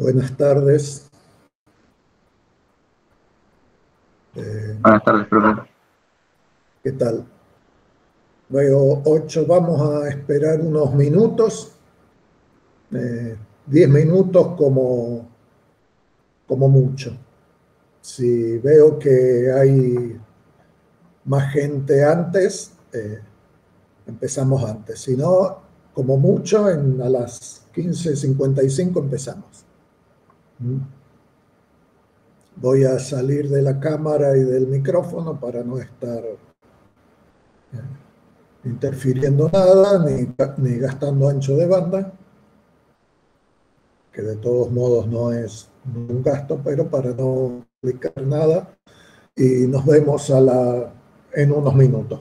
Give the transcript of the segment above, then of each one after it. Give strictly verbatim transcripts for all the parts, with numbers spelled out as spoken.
Buenas tardes. Eh, Buenas tardes, profe. ¿Qué tal? Veo ocho, vamos a esperar unos minutos, eh, diez minutos como, como mucho. Si veo que hay más gente antes, eh, empezamos antes. Si no, como mucho, en, a las quince cincuenta y cinco empezamos. ¿Mm? Voy a salir de la cámara y del micrófono para no estar interfiriendo nada, ni, ni gastando ancho de banda, que de todos modos no es un gasto, pero para no explicar nada. Y nos vemos a la, en unos minutos.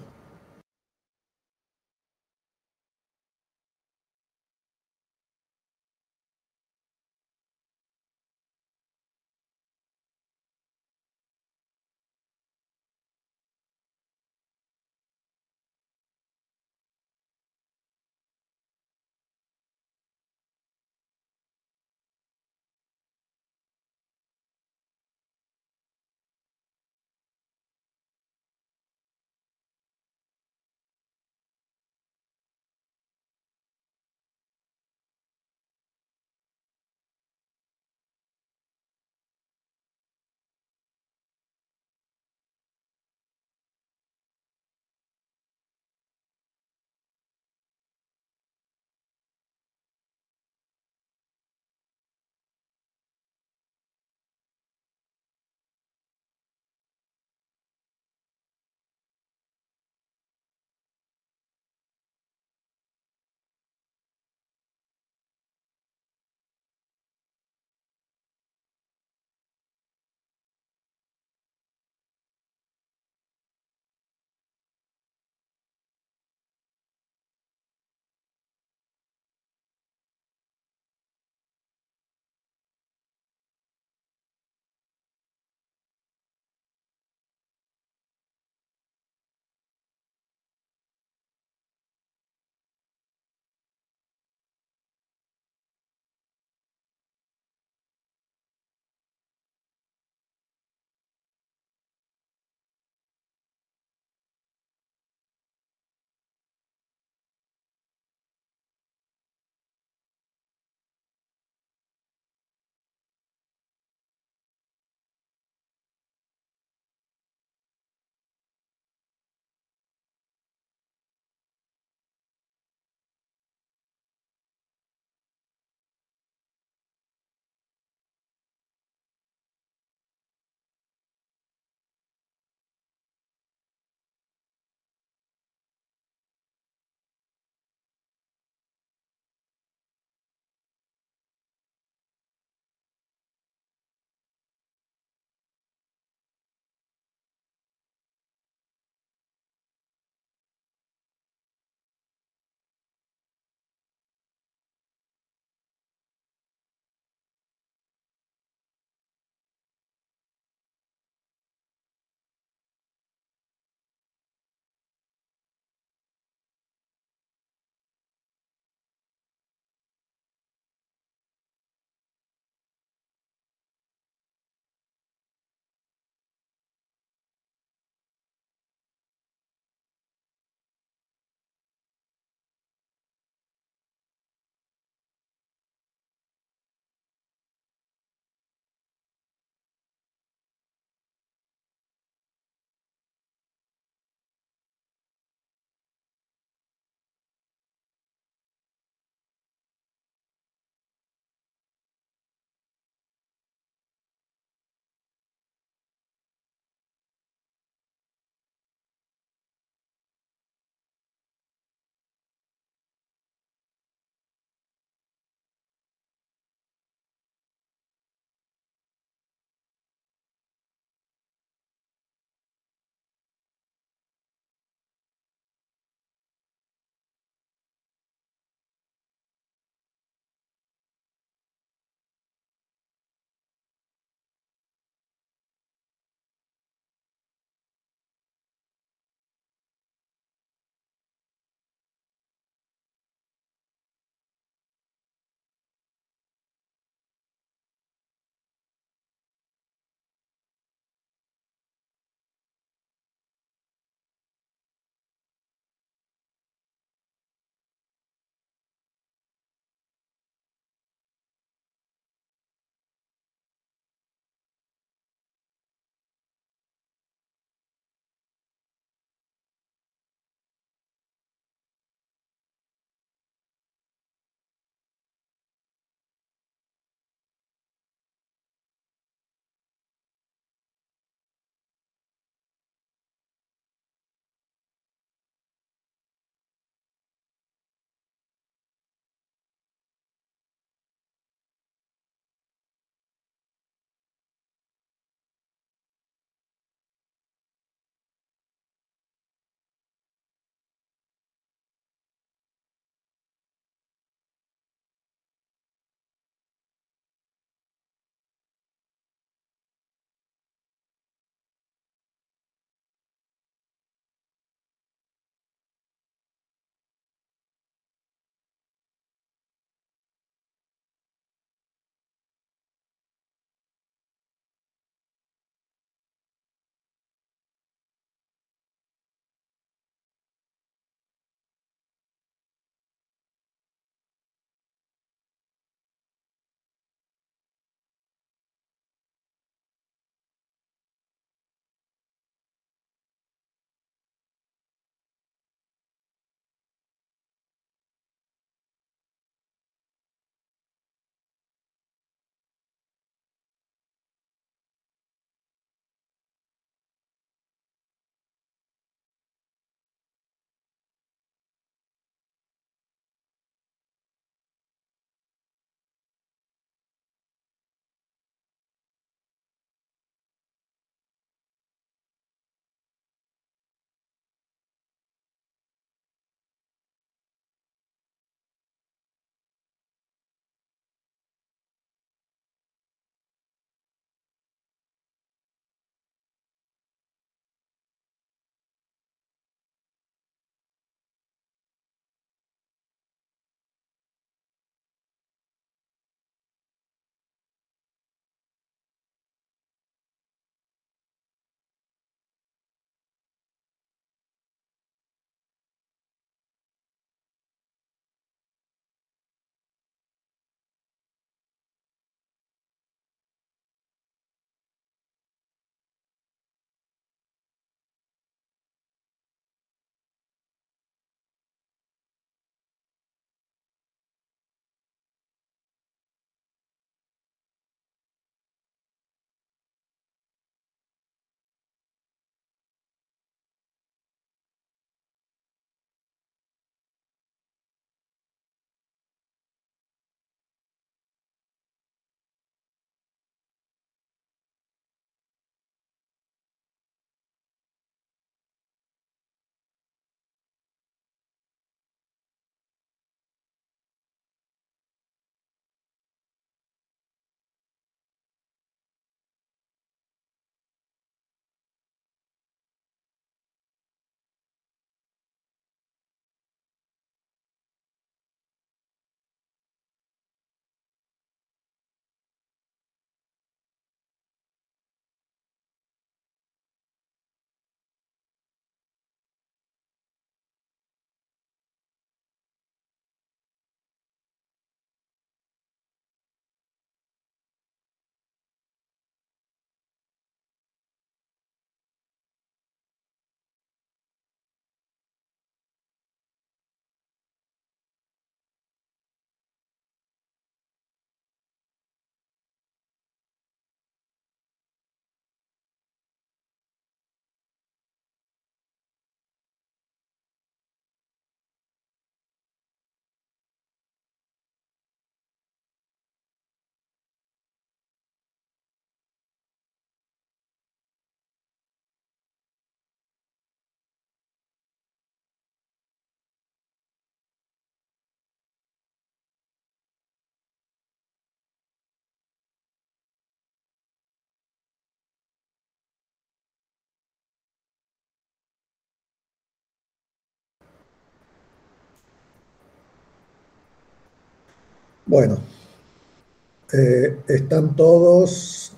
Bueno, eh, están todos,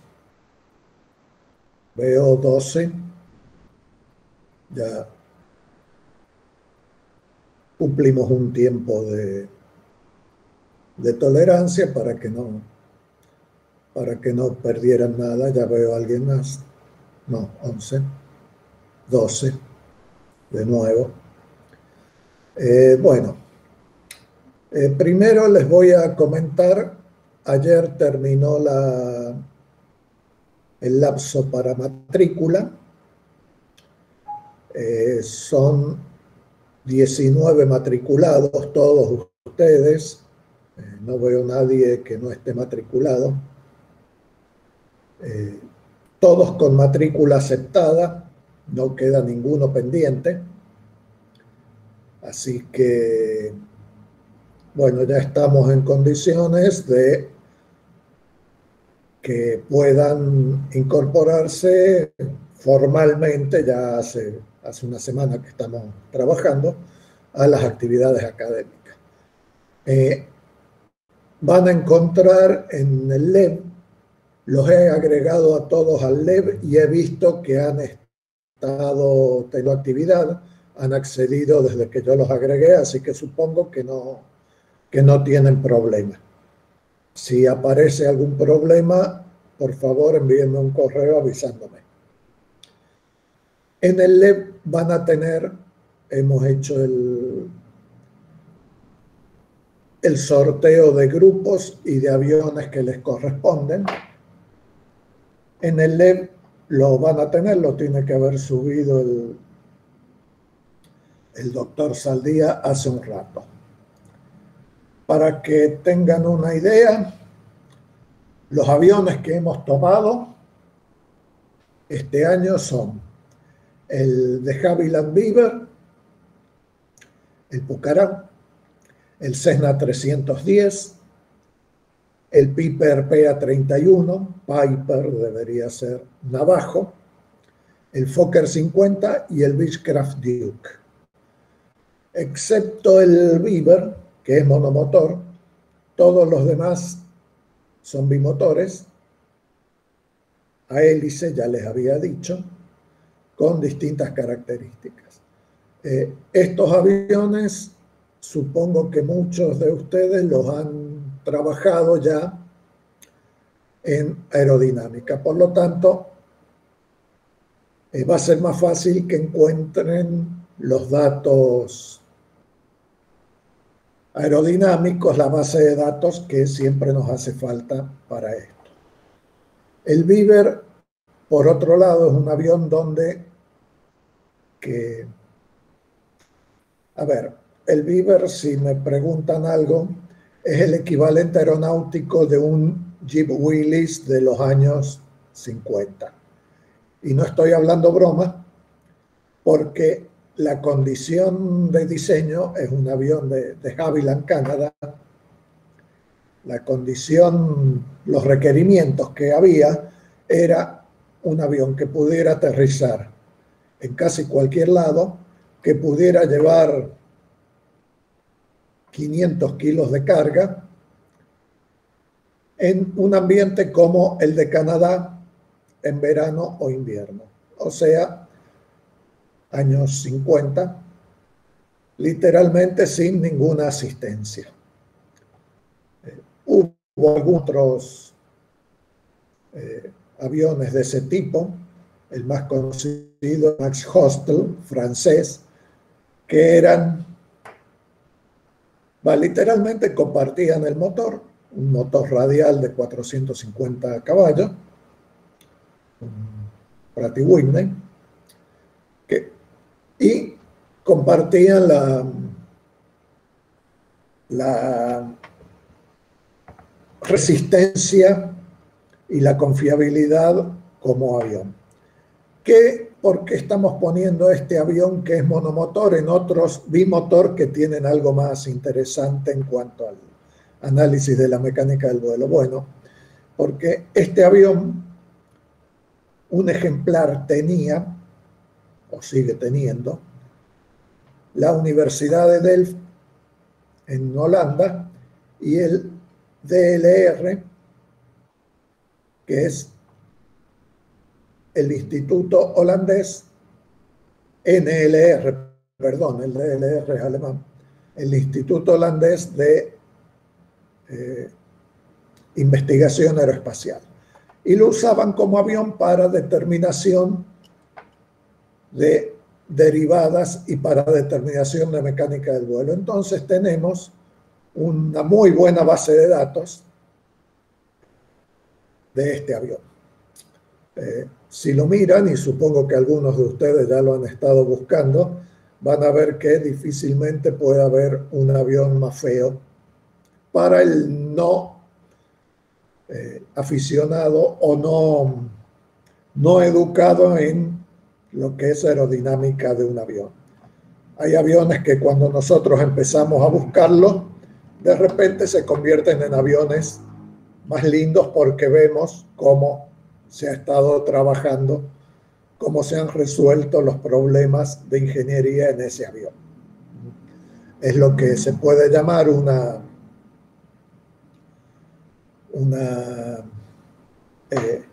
veo doce, ya cumplimos un tiempo de, de tolerancia para que no, para que no perdieran nada. Ya veo a alguien más, no, once, doce, de nuevo. Eh, bueno, eh, primero les voy a comentar, ayer terminó la, el lapso para matrícula, eh, son diecinueve matriculados, todos ustedes, eh, no veo nadie que no esté matriculado, eh, todos con matrícula aceptada, no queda ninguno pendiente, así que, bueno, ya estamos en condiciones de que puedan incorporarse formalmente, ya hace, hace una semana que estamos trabajando, a las actividades académicas. Eh, van a encontrar en el L E B, los he agregado a todos al L E B y he visto que han estado teniendo actividad, han accedido desde que yo los agregué, así que supongo que no, que no tienen problema. Si aparece algún problema, por favor envíenme un correo avisándome. En el L E B van a tener, hemos hecho el, el sorteo de grupos y de aviones que les corresponden. En el L E B lo van a tener, lo tiene que haber subido el, el doctor Saldía hace un rato. Para que tengan una idea, los aviones que hemos tomado este año son el de Havilland Beaver, el Pucará, el Cessna trescientos diez, el Piper P A treinta y uno, Piper debería ser Navajo, el Fokker cincuenta y el Beechcraft Duke. Excepto el Beaver, que es monomotor, todos los demás son bimotores, a hélice, ya les había dicho, con distintas características. Eh, estos aviones, supongo que muchos de ustedes los han trabajado ya en aerodinámica, por lo tanto, eh, va a ser más fácil que encuentren los datos aerodinámicos, la base de datos que siempre nos hace falta para esto. El Beaver, por otro lado, es un avión donde que, a ver, el Beaver, si me preguntan algo, es el equivalente aeronáutico de un Jeep Willys de los años cincuenta. Y no estoy hablando broma, porque la condición de diseño es un avión de, de Havilland, Canadá. La condición, los requerimientos que había era un avión que pudiera aterrizar en casi cualquier lado, que pudiera llevar quinientos kilos de carga en un ambiente como el de Canadá en verano o invierno. O sea, años cincuenta, literalmente sin ninguna asistencia. Eh, hubo algunos eh, aviones de ese tipo, el más conocido, Max Hostel, francés, que eran, bah, literalmente compartían el motor, un motor radial de cuatrocientos cincuenta caballos, un Pratt y Whitney, que, y compartían la, la resistencia y la confiabilidad como avión. ¿Qué? Porque estamos poniendo este avión que es monomotor en otros bimotor que tienen algo más interesante en cuanto al análisis de la mecánica del vuelo. Bueno, porque este avión, un ejemplar tenía, o sigue teniendo, la Universidad de Delft en Holanda, y el D L R, que es el Instituto Holandés, N L R, perdón, el D L R es alemán, el Instituto Holandés de eh, Investigación Aeroespacial. Y lo usaban como avión para determinación de derivadas y para determinación de mecánica del vuelo. Entonces tenemos una muy buena base de datos de este avión. Eh, si lo miran, y supongo que algunos de ustedes ya lo han estado buscando, van a ver que difícilmente puede haber un avión más feo para el no eh, aficionado o no, no educado en lo que es aerodinámica de un avión. Hay aviones que cuando nosotros empezamos a buscarlos, de repente se convierten en aviones más lindos porque vemos cómo se ha estado trabajando, cómo se han resuelto los problemas de ingeniería en ese avión. Es lo que se puede llamar una, una eh,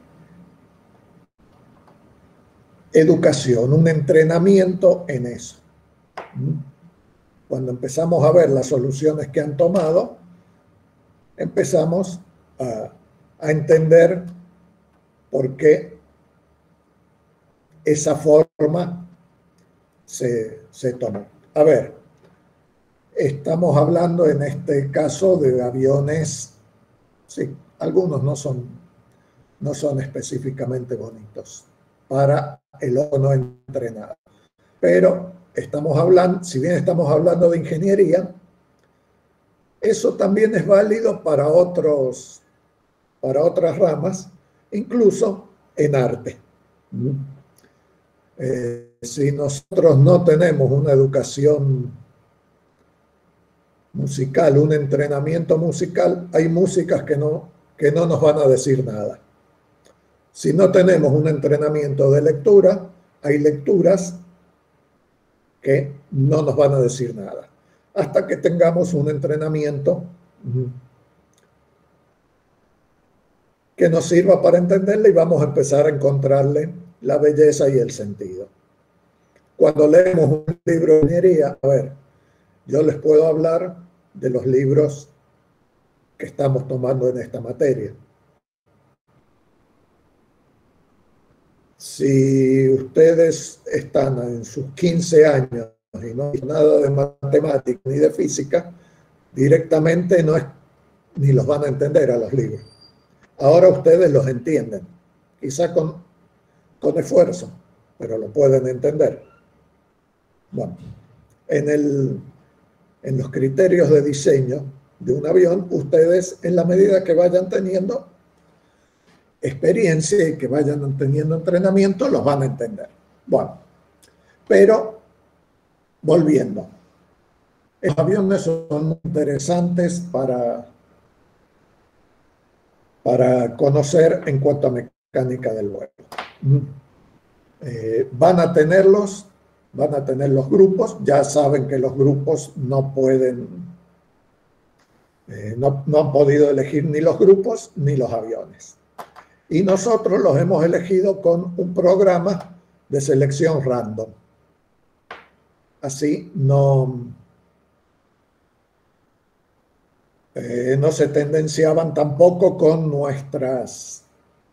educación, un entrenamiento en eso. Cuando empezamos a ver las soluciones que han tomado, empezamos a, a entender por qué esa forma se, se tomó. A ver, estamos hablando en este caso de aviones, sí, algunos no son, no son específicamente bonitos para el ojo no entrenado, pero estamos hablando, si bien estamos hablando de ingeniería, eso también es válido para otros, para otras ramas, incluso en arte. Eh, si nosotros no tenemos una educación musical, un entrenamiento musical, hay músicas que no, que no nos van a decir nada. Si no tenemos un entrenamiento de lectura, hay lecturas que no nos van a decir nada, hasta que tengamos un entrenamiento que nos sirva para entenderle y vamos a empezar a encontrarle la belleza y el sentido. Cuando leemos un libro de ingeniería, a ver, yo les puedo hablar de los libros que estamos tomando en esta materia. Si ustedes están en sus quince años y no hay nada de matemática ni de física, directamente no es, ni los van a entender a los libros. Ahora ustedes los entienden, quizá con, con esfuerzo, pero lo pueden entender. Bueno, en, el, en los criterios de diseño de un avión, ustedes en la medida que vayan teniendo experiencia y que vayan teniendo entrenamiento, los van a entender. Bueno, pero volviendo, los aviones son interesantes para, para conocer en cuanto a mecánica del vuelo. Eh, van a tenerlos, van a tener los grupos, ya saben que los grupos no pueden, eh, no, no han podido elegir ni los grupos ni los aviones. Y nosotros los hemos elegido con un programa de selección random. Así no, eh, no se tendenciaban tampoco con nuestras,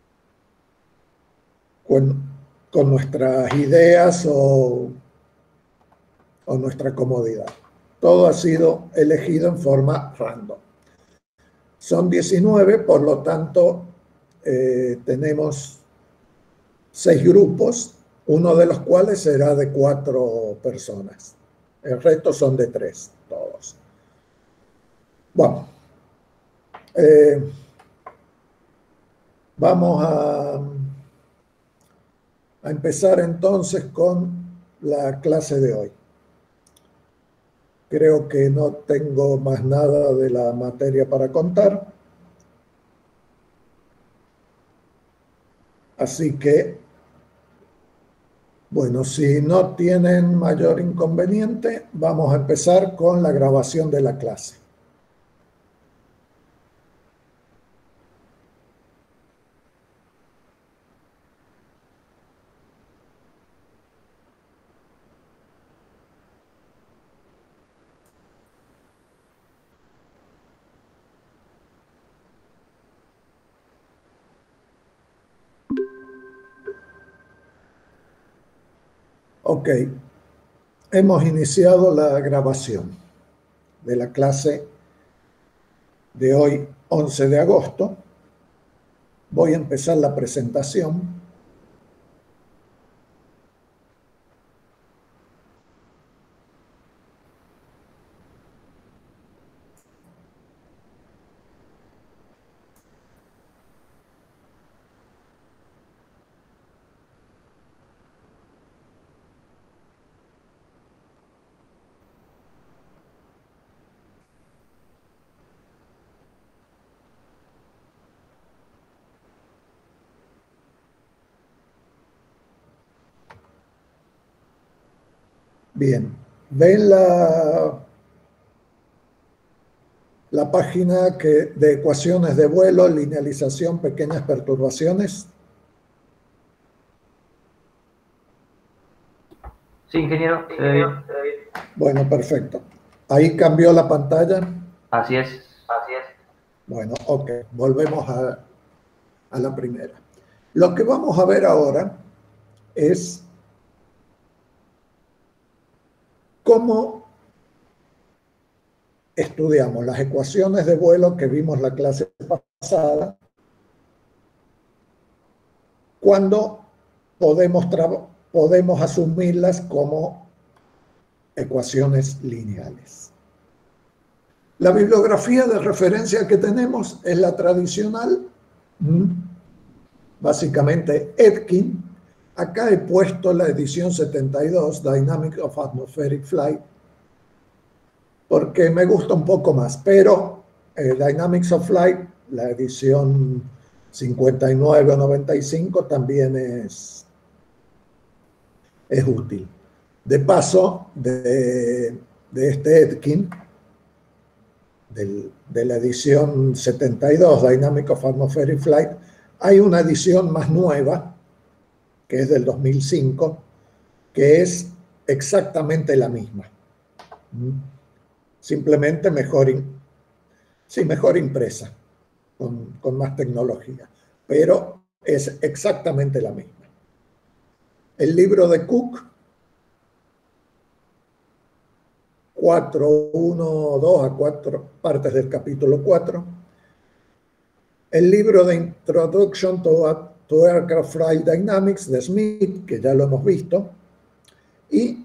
con, con nuestras ideas o, o nuestra comodidad. Todo ha sido elegido en forma random. Son diecinueve, por lo tanto, Eh, tenemos seis grupos, uno de los cuales será de cuatro personas. El resto son de tres, todos. Bueno, eh, vamos a, a empezar entonces con la clase de hoy. Creo que no tengo más nada de la materia para contar. Así que, bueno, si no tienen mayor inconveniente, vamos a empezar con la grabación de la clase. Ok, hemos iniciado la grabación de la clase de hoy, once de agosto. Voy a empezar la presentación. Bien, ven la, la página que, de ecuaciones de vuelo, linealización, pequeñas perturbaciones. Sí, ingeniero, se ve bien. Bueno, perfecto. Ahí cambió la pantalla. Así es, así es. Bueno, ok, volvemos a, a la primera. Lo que vamos a ver ahora es cómo estudiamos las ecuaciones de vuelo que vimos la clase pasada, cuando podemos, podemos asumirlas como ecuaciones lineales. La bibliografía de referencia que tenemos es la tradicional, básicamente Etkin. Acá he puesto la edición setenta y dos, Dynamics of Atmospheric Flight, porque me gusta un poco más, pero eh, Dynamics of Flight, la edición cincuenta y nueve o noventa y cinco, también es, es útil. De paso, de, de este Etkin, del, de la edición setenta y dos, Dynamics of Atmospheric Flight, hay una edición más nueva, que es del dos mil cinco, que es exactamente la misma. Simplemente mejor, sí, mejor impresa, con, con más tecnología, pero es exactamente la misma. El libro de Cook, cuatro punto uno punto dos a cuatro partes del capítulo cuatro. El libro de Introduction to, to Aircraft Flight Dynamics de Smith, que ya lo hemos visto, y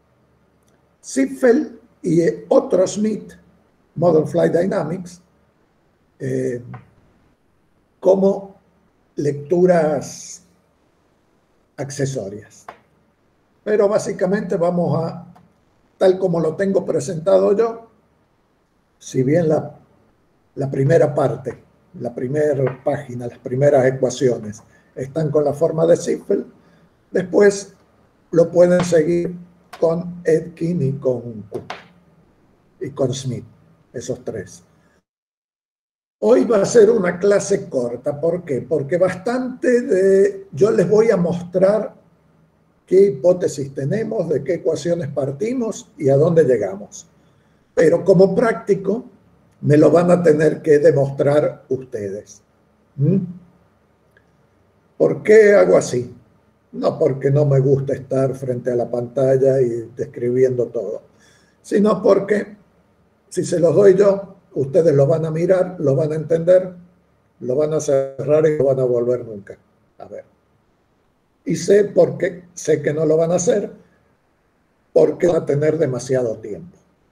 Ziffel y otro Smith, Modern Flight Dynamics, eh, como lecturas accesorias. Pero básicamente vamos a, tal como lo tengo presentado yo, si bien la, la primera parte, la primera página, las primeras ecuaciones están con la forma de Ziffel, después lo pueden seguir con Etkin y con Cook y con Smith, esos tres. Hoy va a ser una clase corta. ¿Por qué? Porque bastante de... Yo les voy a mostrar qué hipótesis tenemos, de qué ecuaciones partimos y a dónde llegamos. Pero como práctico, me lo van a tener que demostrar ustedes. ¿Mm? ¿Por qué hago así? No porque no me gusta estar frente a la pantalla y describiendo todo, sino porque si se los doy yo, ustedes lo van a mirar, lo van a entender, lo van a cerrar y no van a volver nunca a ver. Y sé por qué, sé que no lo van a hacer, porque van a tener demasiado tiempo.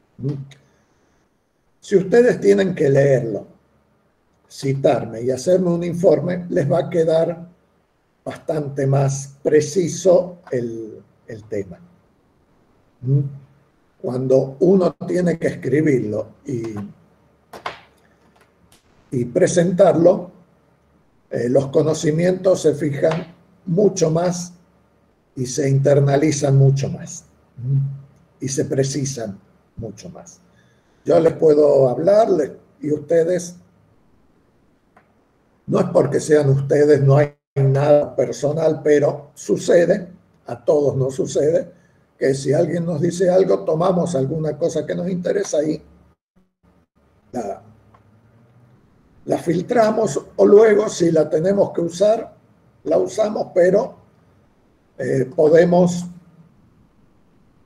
Si ustedes tienen que leerlo, citarme y hacerme un informe, les va a quedar bastante más preciso el, el tema. Cuando uno tiene que escribirlo y, y presentarlo, eh, los conocimientos se fijan mucho más y se internalizan mucho más y se precisan mucho más. Yo les puedo hablar y ustedes, no es porque sean ustedes, no hay nada personal, pero sucede, a todos nos sucede, que si alguien nos dice algo, tomamos alguna cosa que nos interesa y la, la filtramos, o luego si la tenemos que usar, la usamos, pero eh, podemos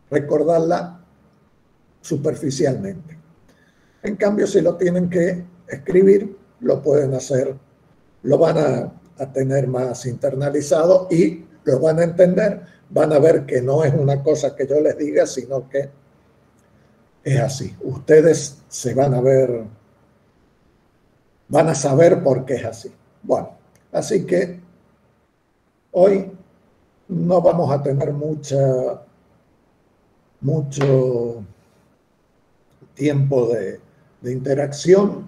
recordarla superficialmente. En cambio, si lo tienen que escribir, lo pueden hacer, lo van a, a tener más internalizado y lo van a entender, van a ver que no es una cosa que yo les diga, sino que es así. Ustedes se van a ver, van a saber por qué es así. Bueno, así que hoy no vamos a tener mucha, mucho tiempo de, de interacción.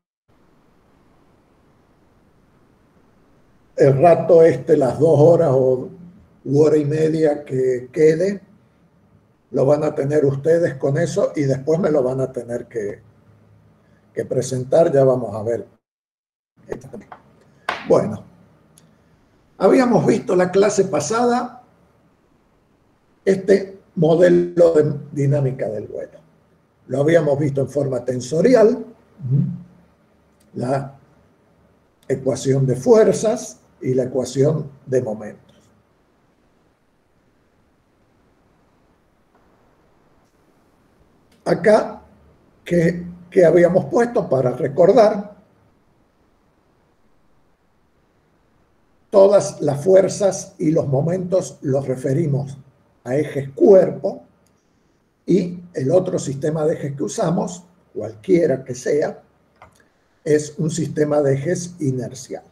El rato este, las dos horas o hora y media que quede, lo van a tener ustedes con eso y después me lo van a tener que, que presentar. Ya vamos a ver. Bueno, habíamos visto la clase pasada este modelo de dinámica del vuelo. Lo habíamos visto en forma tensorial, la ecuación de fuerzas y la ecuación de momentos. Acá, que, que habíamos puesto para recordar, todas las fuerzas y los momentos los referimos a ejes cuerpo y el otro sistema de ejes que usamos, cualquiera que sea, es un sistema de ejes inercial.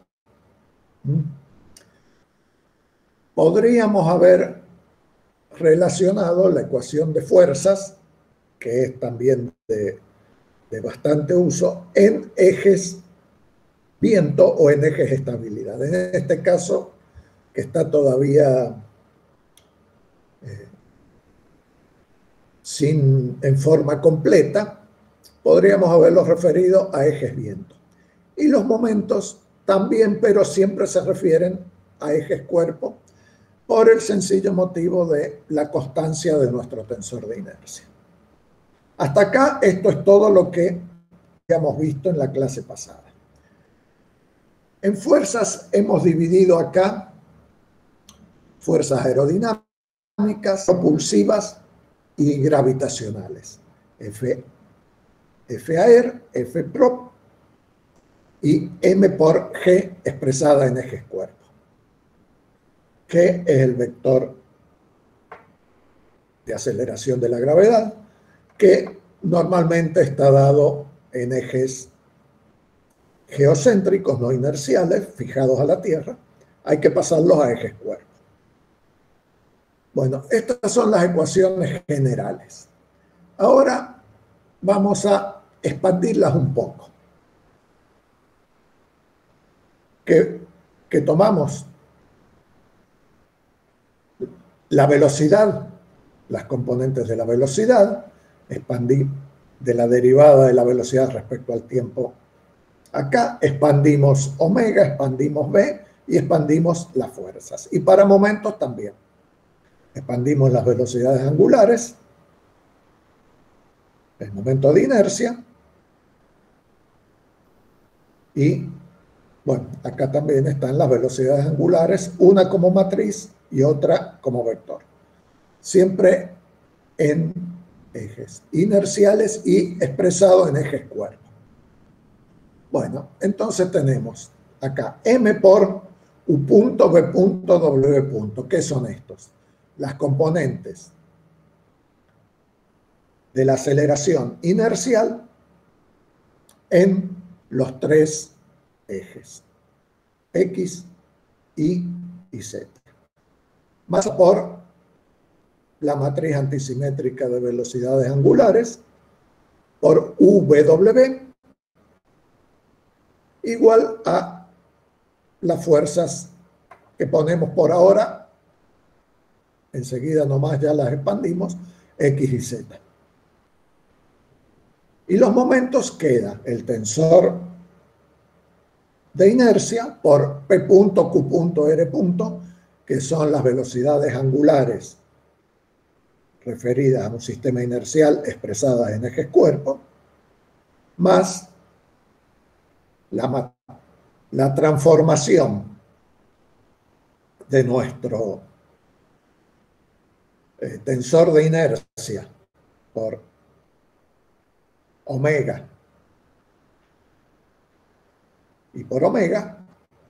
Podríamos haber relacionado la ecuación de fuerzas, que es también de, de bastante uso, en ejes viento o en ejes estabilidad. En este caso, que está todavía eh, sin, en forma completa, podríamos haberlos referido a ejes viento. Y los momentos también, pero siempre se refieren a ejes cuerpo, por el sencillo motivo de la constancia de nuestro tensor de inercia. Hasta acá, esto es todo lo que habíamos visto en la clase pasada. En fuerzas hemos dividido acá fuerzas aerodinámicas, propulsivas y gravitacionales. F, F aer, F prop y M por G expresada en ejes cuerpo. G es el vector de aceleración de la gravedad, que normalmente está dado en ejes geocéntricos, no inerciales, fijados a la Tierra. Hay que pasarlos a ejes cuerpo. Bueno, estas son las ecuaciones generales. Ahora vamos a expandirlas un poco. Que, que tomamos la velocidad, las componentes de la velocidad, expandir de la derivada de la velocidad respecto al tiempo. Acá expandimos omega, expandimos b y expandimos las fuerzas. Y para momentos también. Expandimos las velocidades angulares, el momento de inercia, y bueno, acá también están las velocidades angulares, una como matriz y otra como vector. Siempre en ejes inerciales y expresado en ejes cuerpo. Bueno, entonces tenemos acá M por U punto, B punto, W punto. ¿Qué son estos? Las componentes de la aceleración inercial en los tres ejes, X, Y y Z. Más por la matriz antisimétrica de velocidades angulares, por U V W, igual a las fuerzas que ponemos por ahora, enseguida nomás ya las expandimos, X y Z. Y los momentos queda el tensor de inercia por P punto, Q punto, R punto, que son las velocidades angulares referidas a un sistema inercial expresadas en ejes cuerpo, más la, la transformación de nuestro eh, tensor de inercia por omega y por omega,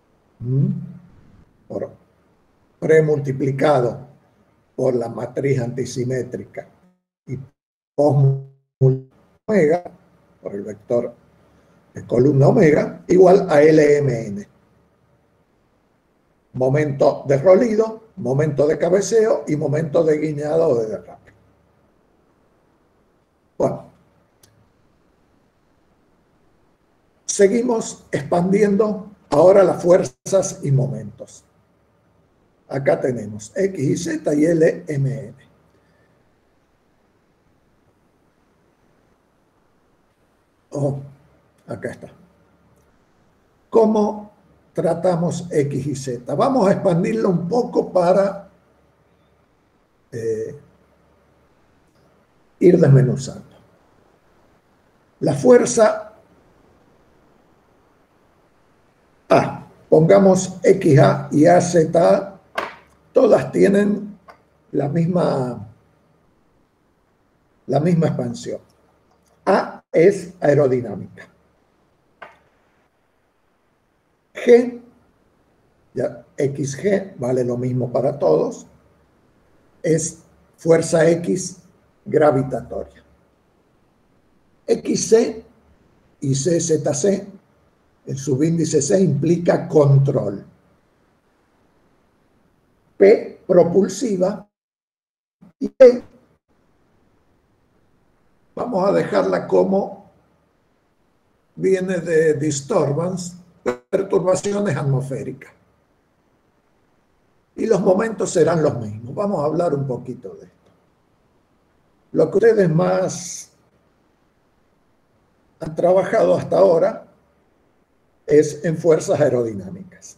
por premultiplicado por la matriz antisimétrica y post omega, por el vector de columna omega, igual a L M N. Momento de rolido, momento de cabeceo y momento de guiñada o de derrape. Bueno, seguimos expandiendo ahora las fuerzas y momentos. Acá tenemos X y Z y L M N. Oh, acá está. ¿Cómo tratamos X y Z? Vamos a expandirlo un poco para eh, ir desmenuzando. La fuerza A, pongamos X A y A Z A, todas tienen la misma, la misma expansión. A es aerodinámica. G, ya X G vale lo mismo para todos, es fuerza X gravitatoria. X C y C Z C, el subíndice C implica control. P, propulsiva, y P, vamos a dejarla como viene de disturbance, perturbaciones atmosféricas. Y los momentos serán los mismos. Vamos a hablar un poquito de esto. Lo que ustedes más han trabajado hasta ahora es en fuerzas aerodinámicas.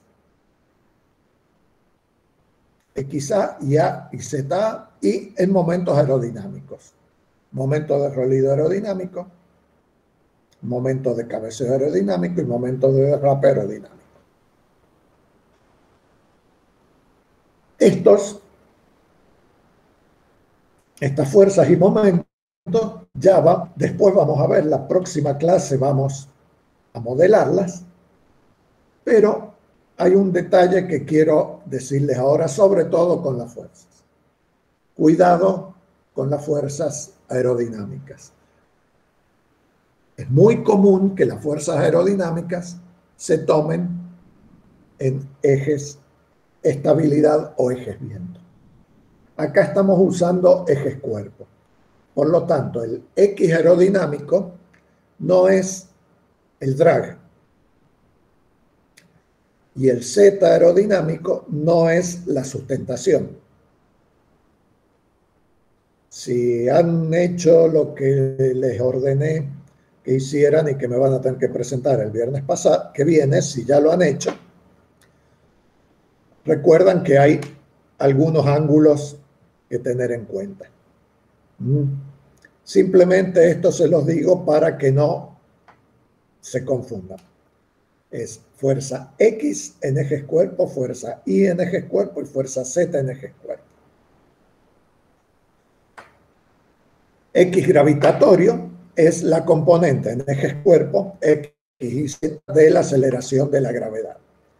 X A y A y Z A y en momentos aerodinámicos. Momento de rolido aerodinámico, momento de cabeceo aerodinámico y momento de derrape aerodinámico. Estos, estas fuerzas y momentos ya va, después vamos a ver, la próxima clase vamos a modelarlas, pero hay un detalle que quiero decirles ahora, sobre todo con las fuerzas. Cuidado con las fuerzas aerodinámicas. Es muy común que las fuerzas aerodinámicas se tomen en ejes estabilidad o ejes viento. Acá estamos usando ejes cuerpo. Por lo tanto, el X aerodinámico no es el drag. Y el Z aerodinámico no es la sustentación. Si han hecho lo que les ordené que hicieran y que me van a tener que presentar el viernes pasado, que viene, si ya lo han hecho, recuerdan que hay algunos ángulos que tener en cuenta. Simplemente esto se los digo para que no se confundan. Es fuerza X en ejes cuerpo, fuerza Y en ejes cuerpo y fuerza Z en ejes cuerpo. X gravitatorio es la componente en ejes cuerpo X y Z de la aceleración de la gravedad,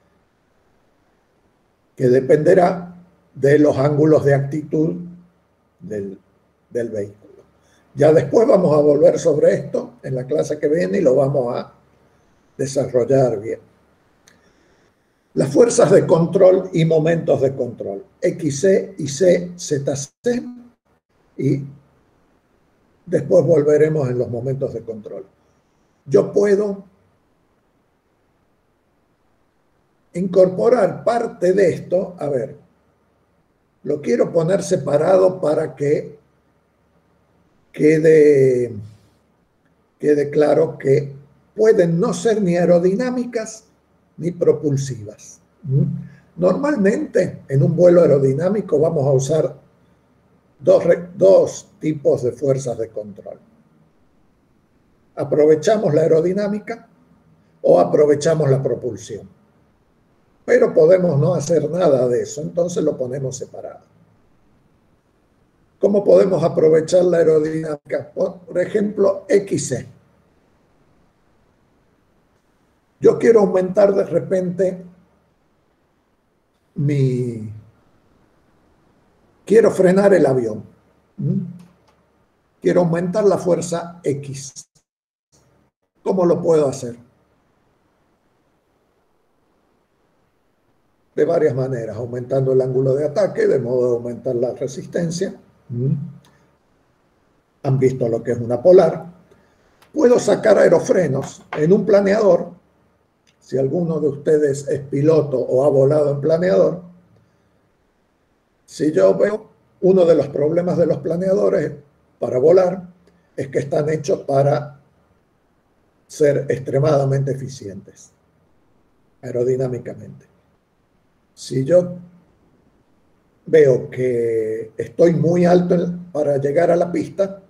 que dependerá de los ángulos de actitud del, del vehículo. Ya después vamos a volver sobre esto en la clase que viene y lo vamos a desarrollar bien. Las fuerzas de control y momentos de control, X C y C Z C, y después volveremos en los momentos de control. Yo puedo incorporar parte de esto, a ver, lo quiero poner separado para que quede, quede claro que pueden no ser ni aerodinámicas ni propulsivas. Normalmente en un vuelo aerodinámico vamos a usar dos, dos tipos de fuerzas de control. Aprovechamos la aerodinámica o aprovechamos la propulsión. Pero podemos no hacer nada de eso, entonces lo ponemos separado. ¿Cómo podemos aprovechar la aerodinámica? Por ejemplo, X E. Yo quiero aumentar de repente mi... Quiero frenar el avión. ¿Mm? Quiero aumentar la fuerza X. ¿Cómo lo puedo hacer? De varias maneras, aumentando el ángulo de ataque, de modo de aumentar la resistencia. ¿Mm? Han visto lo que es una polar. Puedo sacar aerofrenos en un planeador. Si alguno de ustedes es piloto o ha volado en planeador, si yo veo uno de los problemas de los planeadores para volar es que están hechos para ser extremadamente eficientes aerodinámicamente. Si yo veo que estoy muy alto para llegar a la pista,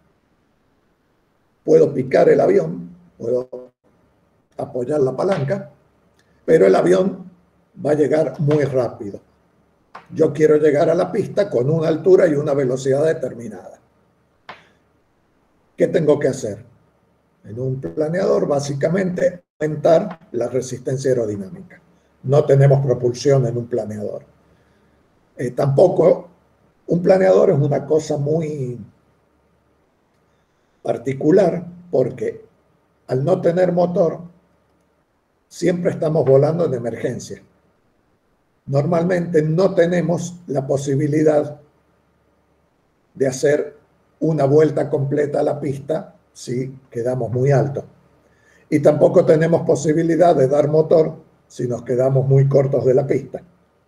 puedo picar el avión, puedo apoyar la palanca, pero el avión va a llegar muy rápido. Yo quiero llegar a la pista con una altura y una velocidad determinada. ¿Qué tengo que hacer? En un planeador, básicamente, aumentar la resistencia aerodinámica. No tenemos propulsión en un planeador. Eh, tampoco, un planeador es una cosa muy particular porque al no tener motor, siempre estamos volando en emergencia. Normalmente no tenemos la posibilidad de hacer una vuelta completa a la pista si quedamos muy alto. Y tampoco tenemos posibilidad de dar motor si nos quedamos muy cortos de la pista.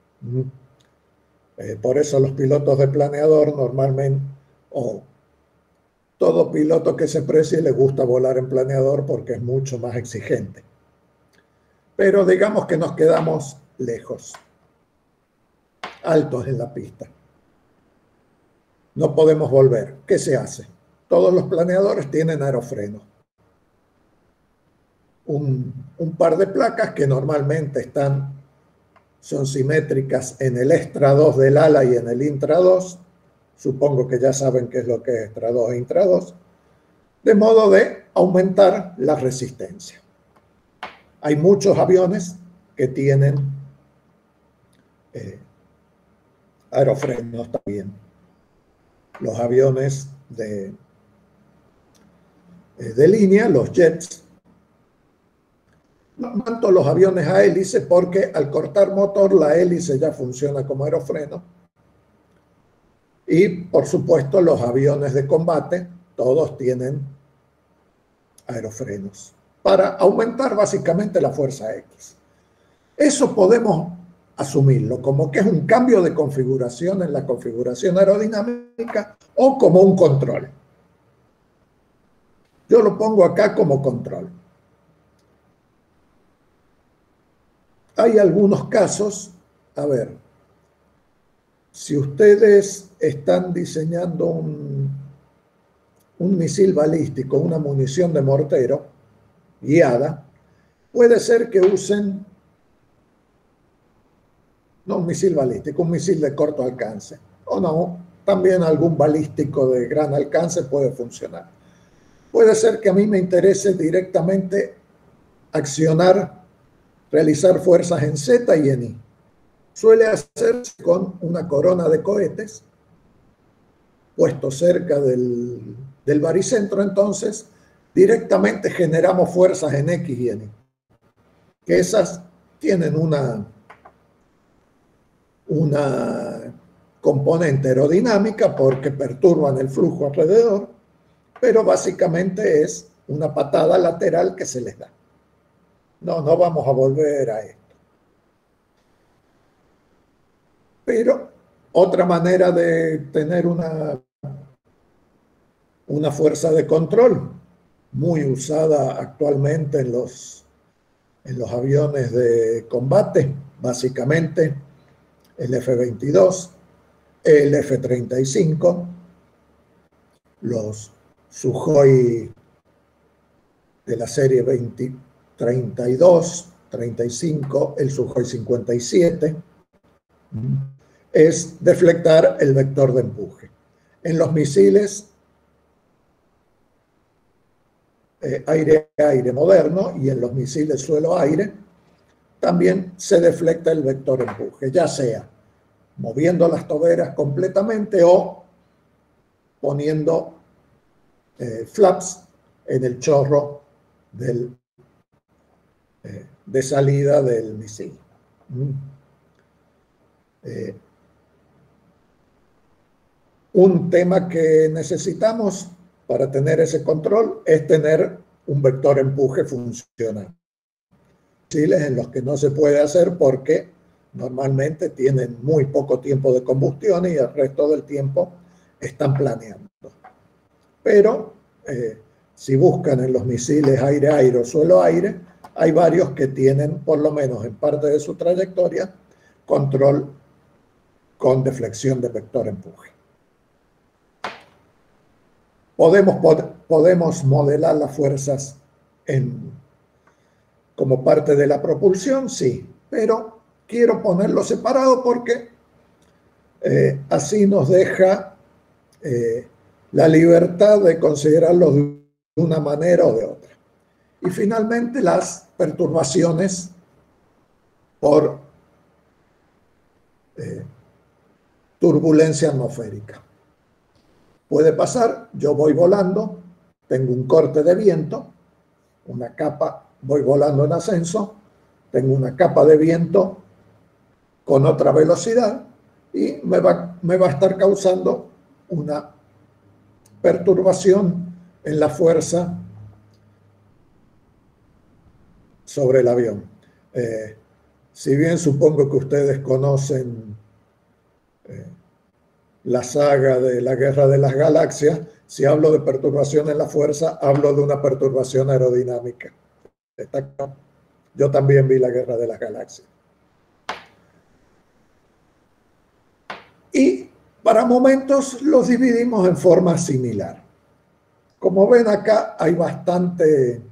Eh, por eso los pilotos de planeador normalmente, o todo piloto que se precie le gusta volar en planeador porque es mucho más exigente. Pero digamos que nos quedamos lejos, altos en la pista. No podemos volver. ¿Qué se hace? Todos los planeadores tienen aerofrenos. Un, un par de placas que normalmente están, son simétricas en el extra dos del ala y en el intra dos. Supongo que ya saben qué es lo que es extra dos e intra dos. De modo de aumentar la resistencia. Hay muchos aviones que tienen eh, aerofrenos también. Los aviones de, de línea, los jets, no tanto los aviones a hélice, porque al cortar motor la hélice ya funciona como aerofreno. Y por supuesto los aviones de combate, todos tienen aerofrenos para aumentar básicamente la fuerza X. Eso podemos asumirlo como que es un cambio de configuración en la configuración aerodinámica o como un control. Yo lo pongo acá como control. Hay algunos casos, a ver, si ustedes están diseñando un, un misil balístico, una munición de mortero guiada, puede ser que usen no un misil balístico, un misil de corto alcance. O no, también algún balístico de gran alcance puede funcionar. Puede ser que a mí me interese directamente accionar, realizar fuerzas en Z y en Y. Suele hacerse con una corona de cohetes puesto cerca del, del baricentro, entonces directamente generamos fuerzas en X y en Y. Que esas tienen una... una componente aerodinámica porque perturban el flujo alrededor, pero básicamente es una patada lateral que se les da. No, no vamos a volver a esto. Pero otra manera de tener una, una fuerza de control muy usada actualmente en los, en los aviones de combate, básicamente, el F veintidós, el F treinta y cinco, los Sukhoi de la serie veinte, treinta y dos, treinta y cinco, el Sukhoi cincuenta y siete, es deflectar el vector de empuje. En los misiles eh, aire-aire moderno y en los misiles suelo-aire también se deflecta el vector empuje, ya sea moviendo las toberas completamente o poniendo eh, flaps en el chorro del, eh, de salida del misil. Mm. Eh, un tema que necesitamos para tener ese control es tener un vector empuje funcional. Misiles en los que no se puede hacer porque normalmente tienen muy poco tiempo de combustión y el resto del tiempo están planeando. Pero eh, si buscan en los misiles aire-aire o suelo-aire, hay varios que tienen, por lo menos en parte de su trayectoria, control con deflexión de vector empuje. Podemos, pod podemos modelar las fuerzas en, como parte de la propulsión, sí, pero quiero ponerlo separado porque eh, así nos deja eh, la libertad de considerarlo de una manera o de otra. Y finalmente las perturbaciones por eh, turbulencia atmosférica. Puede pasar, yo voy volando, tengo un corte de viento, una capa, voy volando en ascenso, tengo una capa de viento con otra velocidad y me va, me va a estar causando una perturbación en la fuerza sobre el avión. Eh, si bien supongo que ustedes conocen eh, la saga de la Guerra de las Galaxias, si hablo de perturbación en la fuerza, hablo de una perturbación aerodinámica. Yo también vi la Guerra de las Galaxias. Y para momentos los dividimos en forma similar. Como ven acá hay bastante,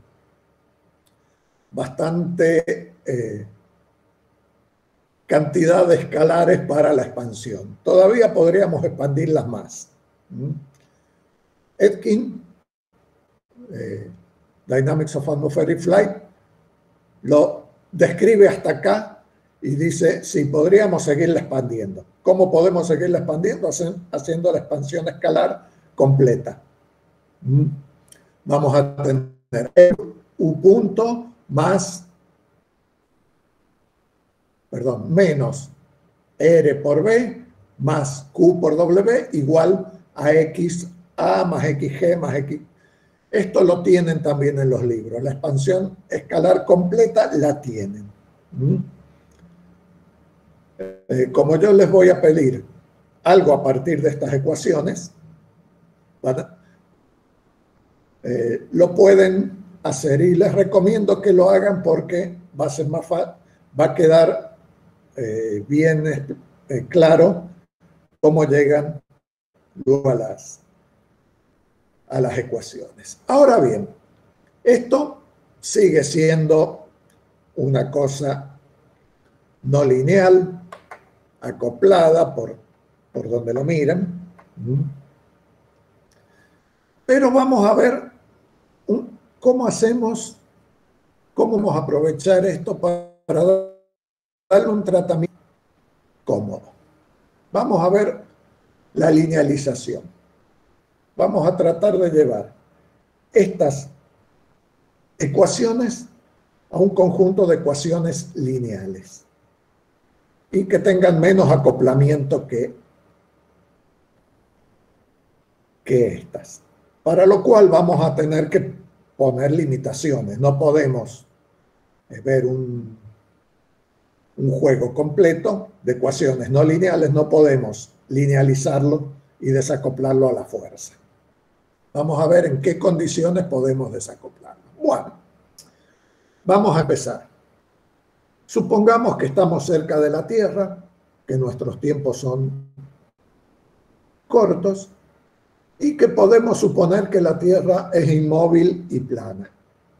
bastante eh, cantidad de escalares para la expansión. Todavía podríamos expandirlas más. ¿Mm? Etkin, eh, Dynamics of Atmospheric Flight, lo describe hasta acá y dice, sí, podríamos seguirla expandiendo. ¿Cómo podemos seguirla expandiendo? Haciendo la expansión escalar completa. ¿Mm? Vamos a tener U punto más, perdón, menos R por B más Q por W igual a X A más X G más X. Esto lo tienen también en los libros. La expansión escalar completa la tienen. ¿Mm? Eh, como yo les voy a pedir algo a partir de estas ecuaciones, ¿verdad? Eh, lo pueden hacer y les recomiendo que lo hagan porque va a ser más fácil, va a quedar eh, bien eh, claro cómo llegan luego a las, a las ecuaciones. Ahora bien, esto sigue siendo una cosa no lineal, acoplada por, por donde lo miran. Pero vamos a ver un, cómo hacemos, cómo vamos a aprovechar esto para darle un tratamiento cómodo. Vamos a ver la linealización. Vamos a tratar de llevar estas ecuaciones a un conjunto de ecuaciones lineales y que tengan menos acoplamiento que, que estas. Para lo cual vamos a tener que poner limitaciones. No podemos ver un, un juego completo de ecuaciones no lineales, no podemos linealizarlo y desacoplarlo a la fuerza. Vamos a ver en qué condiciones podemos desacoplarlo. Bueno, vamos a empezar. Supongamos que estamos cerca de la Tierra, que nuestros tiempos son cortos y que podemos suponer que la Tierra es inmóvil y plana.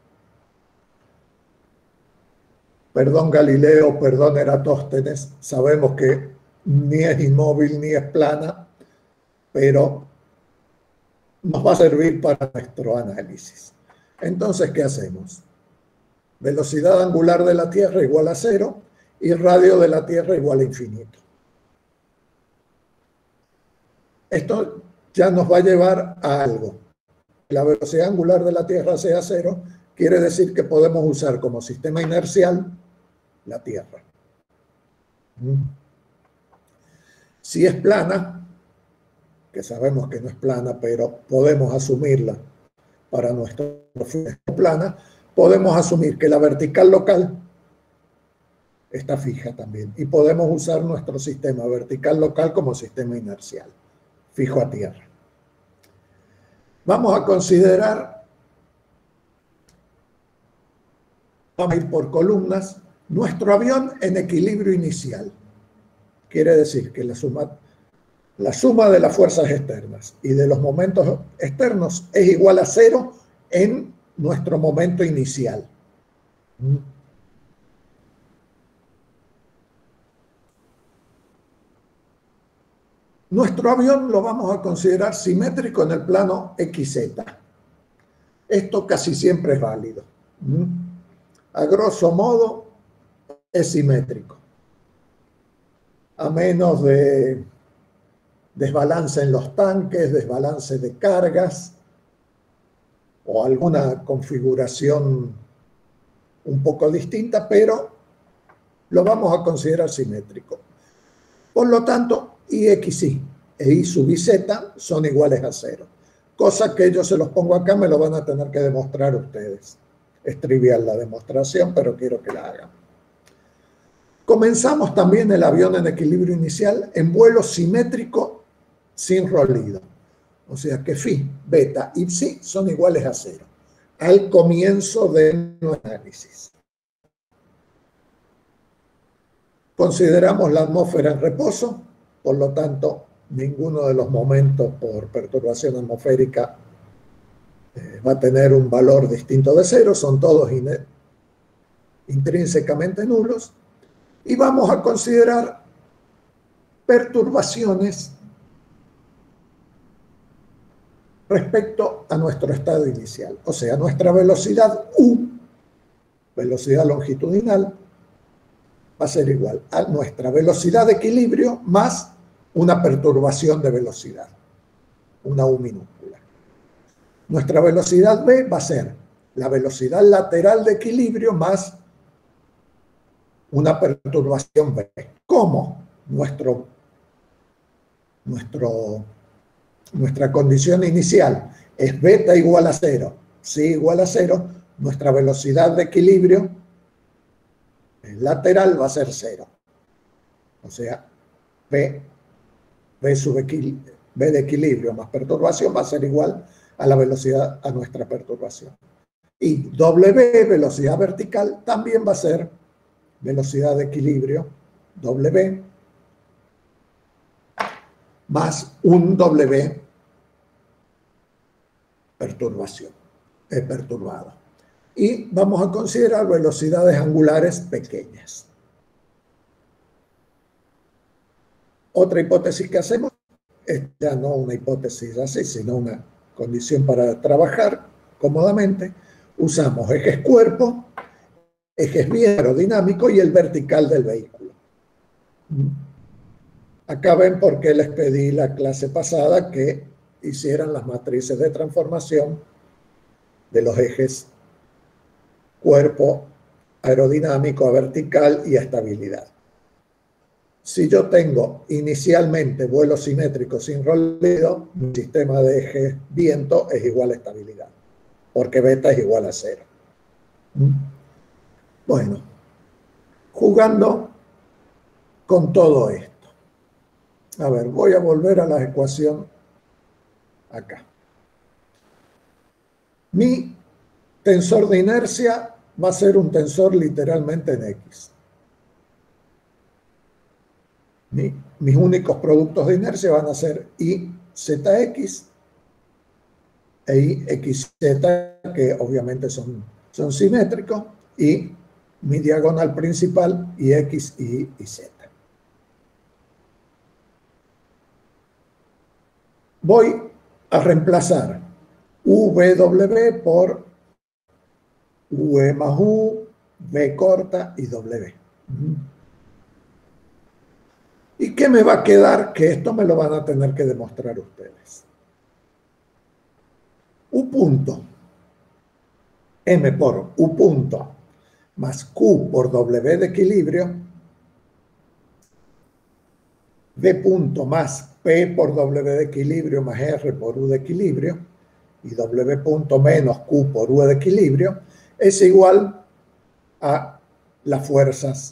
Perdón Galileo, perdón Eratóstenes, sabemos que ni es inmóvil ni es plana, pero nos va a servir para nuestro análisis. Entonces, ¿qué hacemos? Velocidad angular de la Tierra igual a cero y radio de la Tierra igual a infinito. Esto ya nos va a llevar a algo. La velocidad angular de la Tierra sea cero, quiere decir que podemos usar como sistema inercial la Tierra. Si es plana, que sabemos que no es plana, pero podemos asumirla para nuestro fin plana, podemos asumir que la vertical local está fija también y podemos usar nuestro sistema vertical local como sistema inercial, fijo a tierra. Vamos a considerar, vamos a ir por columnas, nuestro avión en equilibrio inicial. Quiere decir que la suma, la suma de las fuerzas externas y de los momentos externos es igual a cero en nuestro momento inicial. Nuestro avión lo vamos a considerar simétrico en el plano equis zeta. Esto casi siempre es válido. A grosso modo es simétrico. A menos de desbalance en los tanques, desbalance de cargas o alguna configuración un poco distinta, pero lo vamos a considerar simétrico. Por lo tanto, I X Y e Y sub I Z son iguales a cero. Cosa que yo se los pongo acá, me lo van a tener que demostrar ustedes. Es trivial la demostración, pero quiero que la hagan. Comenzamos también el avión en equilibrio inicial en vuelo simétrico sin rolido. O sea que phi, beta y psi son iguales a cero al comienzo de nuestro análisis. Consideramos la atmósfera en reposo, por lo tanto, ninguno de los momentos por perturbación atmosférica eh, va a tener un valor distinto de cero, son todos intrínsecamente nulos. Y vamos a considerar perturbaciones respecto a nuestro estado inicial. O sea, nuestra velocidad U, velocidad longitudinal, va a ser igual a nuestra velocidad de equilibrio más una perturbación de velocidad, una U minúscula. Nuestra velocidad B va a ser la velocidad lateral de equilibrio más una perturbación B. ¿Cómo? Nuestro, nuestro, nuestra condición inicial es beta igual a cero, psi igual a cero, nuestra velocidad de equilibrio lateral va a ser cero. O sea, B, B, sub equilibrio, B de equilibrio más perturbación va a ser igual a la velocidad, a nuestra perturbación. Y W, velocidad vertical, también va a ser velocidad de equilibrio, W, más un W perturbación, eh, perturbado. Y vamos a considerar velocidades angulares pequeñas. Otra hipótesis que hacemos es ya no una hipótesis así, sino una condición para trabajar cómodamente. Usamos ejes cuerpo, ejes bien aerodinámico y el vertical del vehículo. Acá ven por qué les pedí la clase pasada que hicieran las matrices de transformación de los ejes cuerpo, aerodinámico, a vertical y a estabilidad. Si yo tengo inicialmente vuelo simétrico sin rolido, mi sistema de ejes viento es igual a estabilidad, porque beta es igual a cero. Bueno, jugando con todo esto. A ver, voy a volver a la ecuación acá. Mi tensor de inercia va a ser un tensor literalmente en X. Mi, mis únicos productos de inercia van a ser I Z X e I X Z, que obviamente son, son simétricos, y mi diagonal principal I X y Y Z. Voy a reemplazar W por V más U, V corta y W. ¿Y qué me va a quedar? Que esto me lo van a tener que demostrar ustedes. U punto, M por U punto, más Q por W de equilibrio, V punto más P por W de equilibrio más R por U de equilibrio, y W punto menos Q por U de equilibrio, es igual a las fuerzas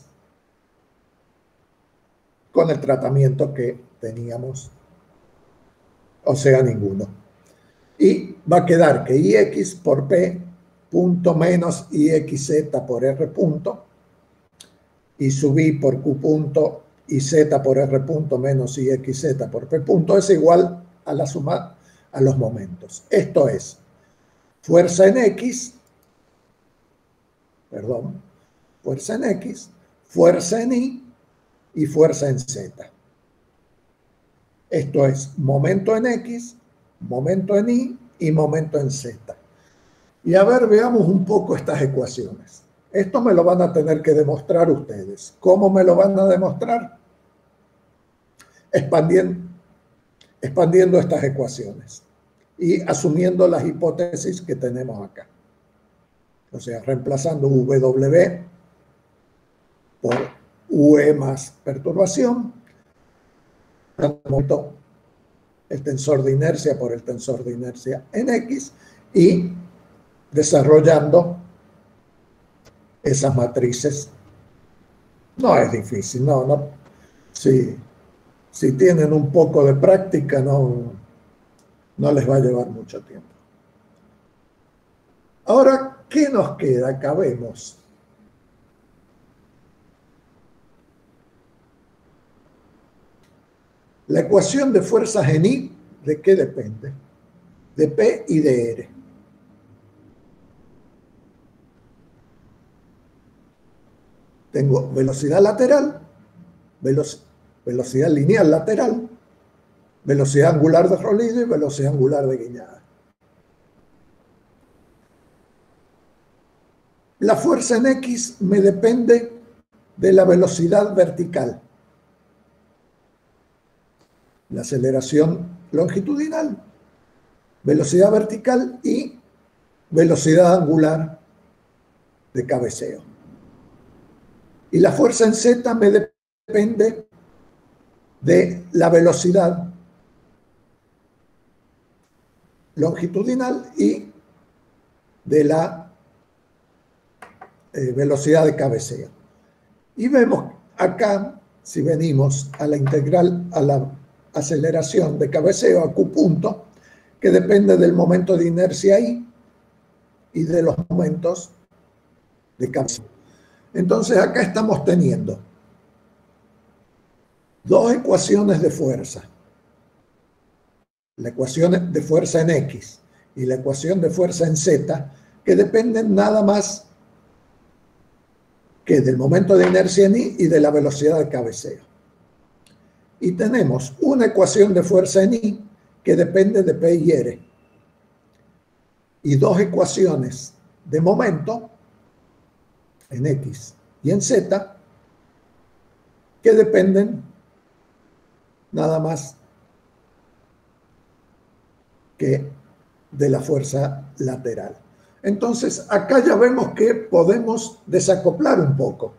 con el tratamiento que teníamos, o sea, ninguno. Y va a quedar que I X por P punto menos I X Z por R punto, y sub I por Q punto y Z por R punto menos I X Z por P punto es igual a la suma a los momentos. Esto es fuerza en X, perdón, fuerza en X, fuerza en Y y fuerza en Z. Esto es momento en X, momento en Y y momento en Z. Y a ver, veamos un poco estas ecuaciones. Esto me lo van a tener que demostrar ustedes. ¿Cómo me lo van a demostrar? Expandiendo, expandiendo estas ecuaciones y asumiendo las hipótesis que tenemos acá. O sea, reemplazando W por U E más perturbación, el tensor de inercia por el tensor de inercia en X, y desarrollando esas matrices. No es difícil, no, no. Si, si tienen un poco de práctica, no, no les va a llevar mucho tiempo. Ahora, ¿qué nos queda? Acá vemos. La ecuación de fuerzas en I, ¿de qué depende? De P y de R. Tengo velocidad lateral, velo velocidad lineal lateral, velocidad angular de Rayleigh y velocidad angular de guiñada. La fuerza en X me depende de la velocidad vertical, la aceleración longitudinal, velocidad vertical y velocidad angular de cabeceo. Y la fuerza en Z me depende de la velocidad longitudinal y de la eh, velocidad de cabeceo. Y vemos acá, si venimos a la integral, a la aceleración de cabeceo a Q punto, que depende del momento de inercia I y de los momentos de cabeceo. Entonces acá estamos teniendo dos ecuaciones de fuerza. La ecuación de fuerza en X y la ecuación de fuerza en Z, que dependen nada más que del momento de inercia en Y y de la velocidad de cabeceo. Y tenemos una ecuación de fuerza en Y que depende de P y R. Y dos ecuaciones de momento en X y en Z que dependen nada más que de la fuerza lateral. Entonces, acá ya vemos que podemos desacoplar un poco.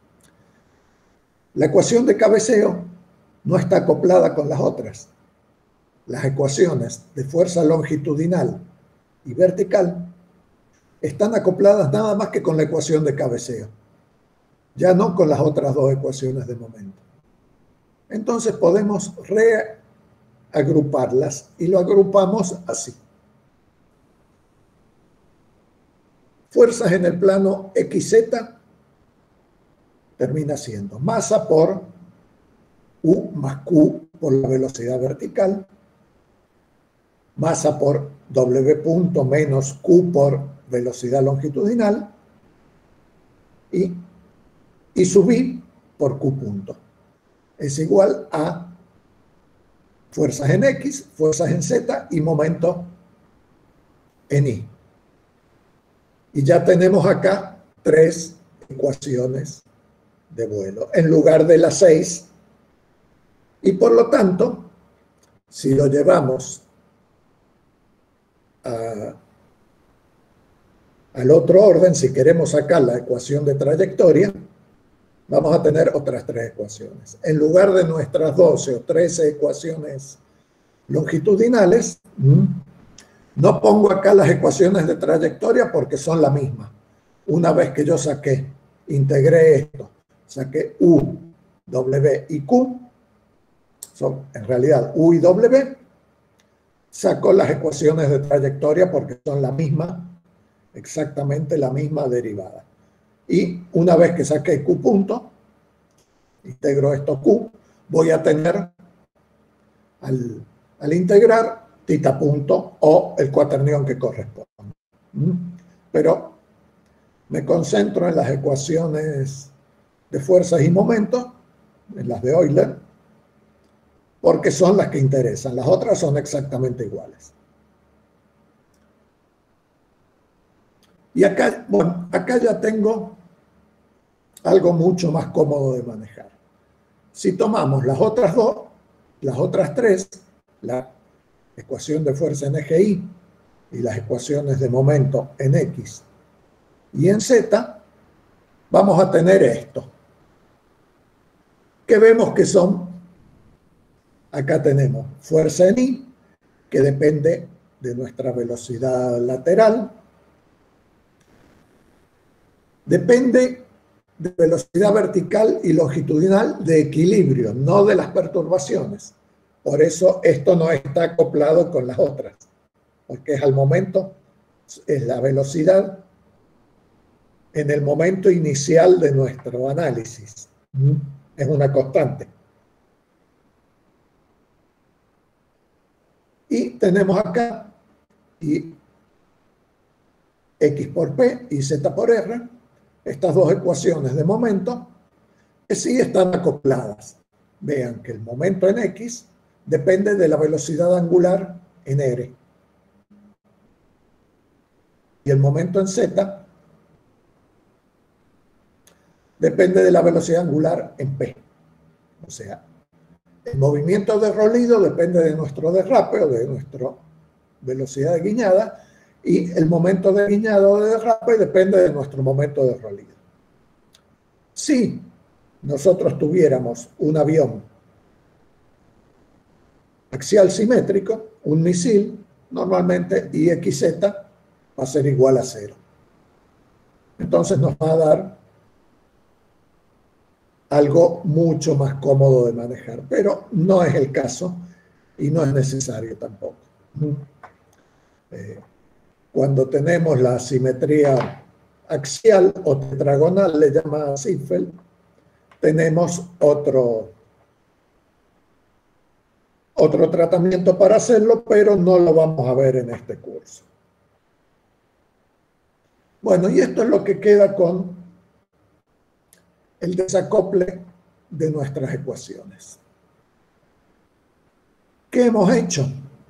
La ecuación de cabeceo no está acoplada con las otras. Las ecuaciones de fuerza longitudinal y vertical están acopladas nada más que con la ecuación de cabeceo, ya no con las otras dos ecuaciones de momento. Entonces podemos reagruparlas y lo agrupamos así. Fuerzas en el plano X Z termina siendo masa por U más Q por la velocidad vertical, masa por W punto menos Q por velocidad longitudinal y, y sub I por Q punto. Es igual a fuerzas en X, fuerzas en Z y momento en Y. Y ya tenemos acá tres ecuaciones de vuelo en lugar de las seis. Y por lo tanto, si lo llevamos a, al otro orden, si queremos sacar la ecuación de trayectoria, vamos a tener otras tres ecuaciones. En lugar de nuestras doce o trece ecuaciones longitudinales, no pongo acá las ecuaciones de trayectoria porque son la misma. Una vez que yo saqué, integré esto, saqué U, W y Q, son en realidad U y W, saco las ecuaciones de trayectoria porque son la misma, exactamente la misma derivada. Y una vez que saqué Q punto, integro esto Q, voy a tener al, al integrar tita punto o el cuaternión que corresponde. Pero me concentro en las ecuaciones de fuerzas y momentos, en las de Euler, porque son las que interesan. Las otras son exactamente iguales. Y acá, bueno, acá ya tengo algo mucho más cómodo de manejar. Si tomamos las otras dos, las otras tres, la ecuación de fuerza en eje Y y las ecuaciones de momento en X y en Z, vamos a tener esto, que vemos que son, acá tenemos fuerza en Y, que depende de nuestra velocidad lateral, depende de velocidad vertical y longitudinal de equilibrio, no de las perturbaciones. Por eso esto no está acoplado con las otras, porque es al momento, es la velocidad en el momento inicial de nuestro análisis. Es una constante. Y tenemos acá y X por P y Z por R, estas dos ecuaciones de momento, que sí están acopladas. Vean que el momento en X depende de la velocidad angular en R. Y el momento en Z depende de la velocidad angular en P. O sea, el movimiento de Rolido depende de nuestro derrape o de nuestra velocidad de guiñada, y el momento de guiñada o de derrape depende de nuestro momento de Rolido. Si nosotros tuviéramos un avión axial simétrico, un misil, normalmente I X Z va a ser igual a cero. Entonces nos va a dar algo mucho más cómodo de manejar, pero no es el caso y no es necesario tampoco. Eh, cuando tenemos la simetría axial o tetragonal, le llama Seifeld, tenemos otro, otro tratamiento para hacerlo, pero no lo vamos a ver en este curso. Bueno, y esto es lo que queda con el desacople de nuestras ecuaciones. ¿Qué hemos hecho?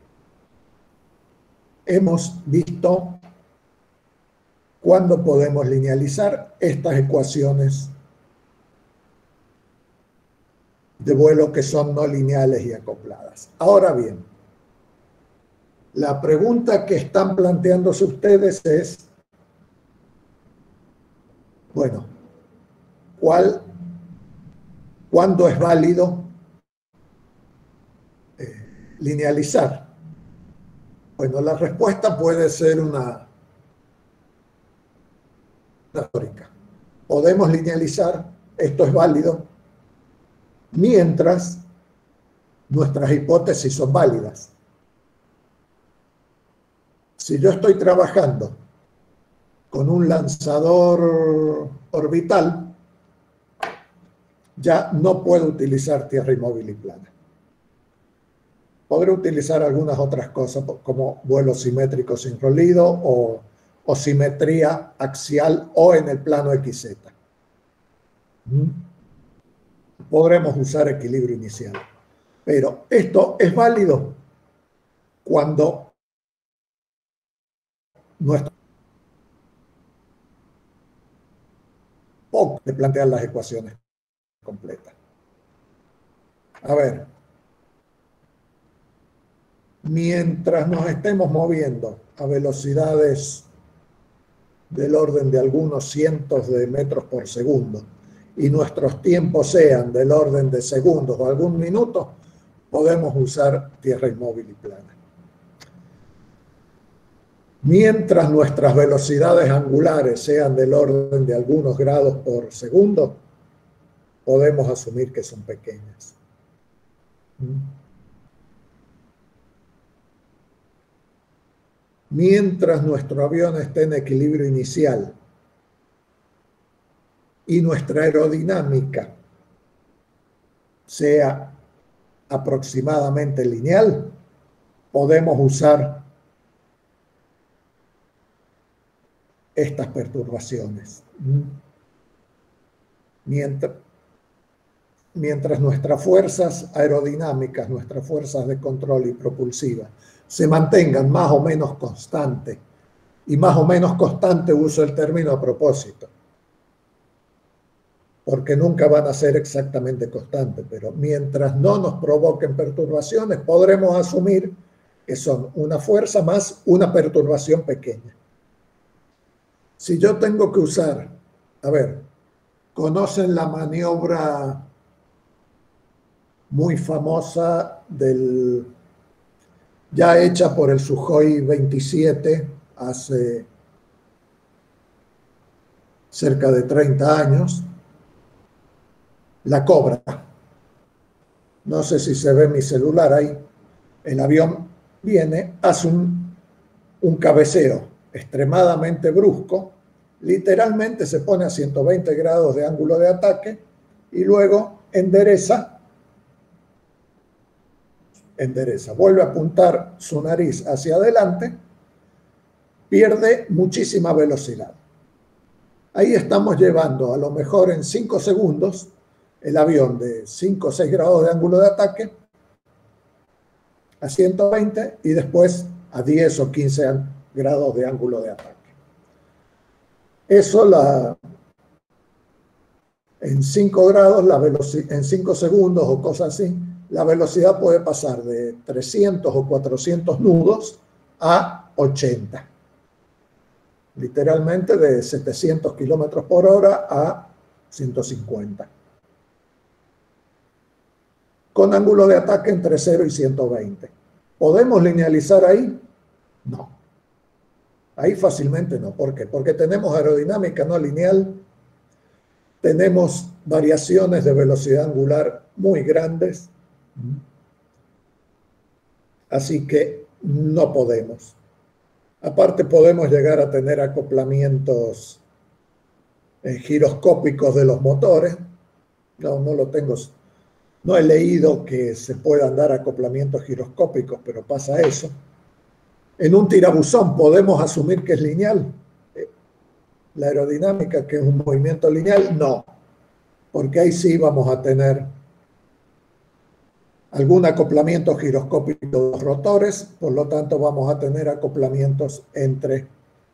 Hemos visto cuándo podemos linealizar estas ecuaciones de vuelo que son no lineales y acopladas. Ahora bien, la pregunta que están planteándose ustedes es, bueno, ¿cuál, ¿cuándo es válido eh, linealizar? Bueno, la respuesta puede ser una histórica. Podemos linealizar, esto es válido, mientras nuestras hipótesis son válidas. Si yo estoy trabajando con un lanzador orbital, ya no puedo utilizar tierra inmóvil y plana. Podré utilizar algunas otras cosas como vuelo simétrico sin Rolido o, o simetría axial o en el plano X Z. ¿Mm? Podremos usar equilibrio inicial. Pero esto es válido cuando nuestro poco de plantear las ecuaciones completas. A ver, mientras nos estemos moviendo a velocidades del orden de algunos cientos de metros por segundo y nuestros tiempos sean del orden de segundos o algún minuto, podemos usar tierra inmóvil y plana. Mientras nuestras velocidades angulares sean del orden de algunos grados por segundo, podemos asumir que son pequeñas. Mientras nuestro avión esté en equilibrio inicial y nuestra aerodinámica sea aproximadamente lineal, podemos usar estas perturbaciones. Mientras, mientras nuestras fuerzas aerodinámicas, nuestras fuerzas de control y propulsivas se mantengan más o menos constantes, y más o menos constante uso el término a propósito, porque nunca van a ser exactamente constantes, pero mientras no nos provoquen perturbaciones, podremos asumir que son una fuerza más una perturbación pequeña. Si yo tengo que usar, a ver, ¿conocen la maniobra muy famosa del, ya hecha por el Sukhoi veintisiete hace cerca de treinta años? La Cobra. No sé si se ve mi celular ahí. El avión viene, hace un, un cabeceo extremadamente brusco, literalmente se pone a ciento veinte grados de ángulo de ataque y luego endereza, endereza, vuelve a apuntar su nariz hacia adelante, pierde muchísima velocidad. Ahí estamos llevando a lo mejor en cinco segundos el avión de cinco o seis grados de ángulo de ataque a ciento veinte y después a diez o quince grados de ángulo de ataque. Eso la, en cinco grados, la velocidad, en cinco segundos o cosas así, la velocidad puede pasar de trescientos o cuatrocientos nudos a ochenta. Literalmente de setecientos kilómetros por hora a ciento cincuenta. Con ángulo de ataque entre cero y ciento veinte. ¿Podemos linealizar ahí? No. Ahí fácilmente no. ¿Por qué? Porque tenemos aerodinámica no lineal, tenemos variaciones de velocidad angular muy grandes, así que no podemos. Aparte podemos llegar a tener acoplamientos eh, giroscópicos de los motores. No, no lo tengo. No he leído que se puedan dar acoplamientos giroscópicos, pero pasa eso. En un tirabuzón podemos asumir que es lineal. La aerodinámica, que es un movimiento lineal, no. Porque ahí sí vamos a tener algún acoplamiento giroscópico de los rotores, por lo tanto vamos a tener acoplamientos entre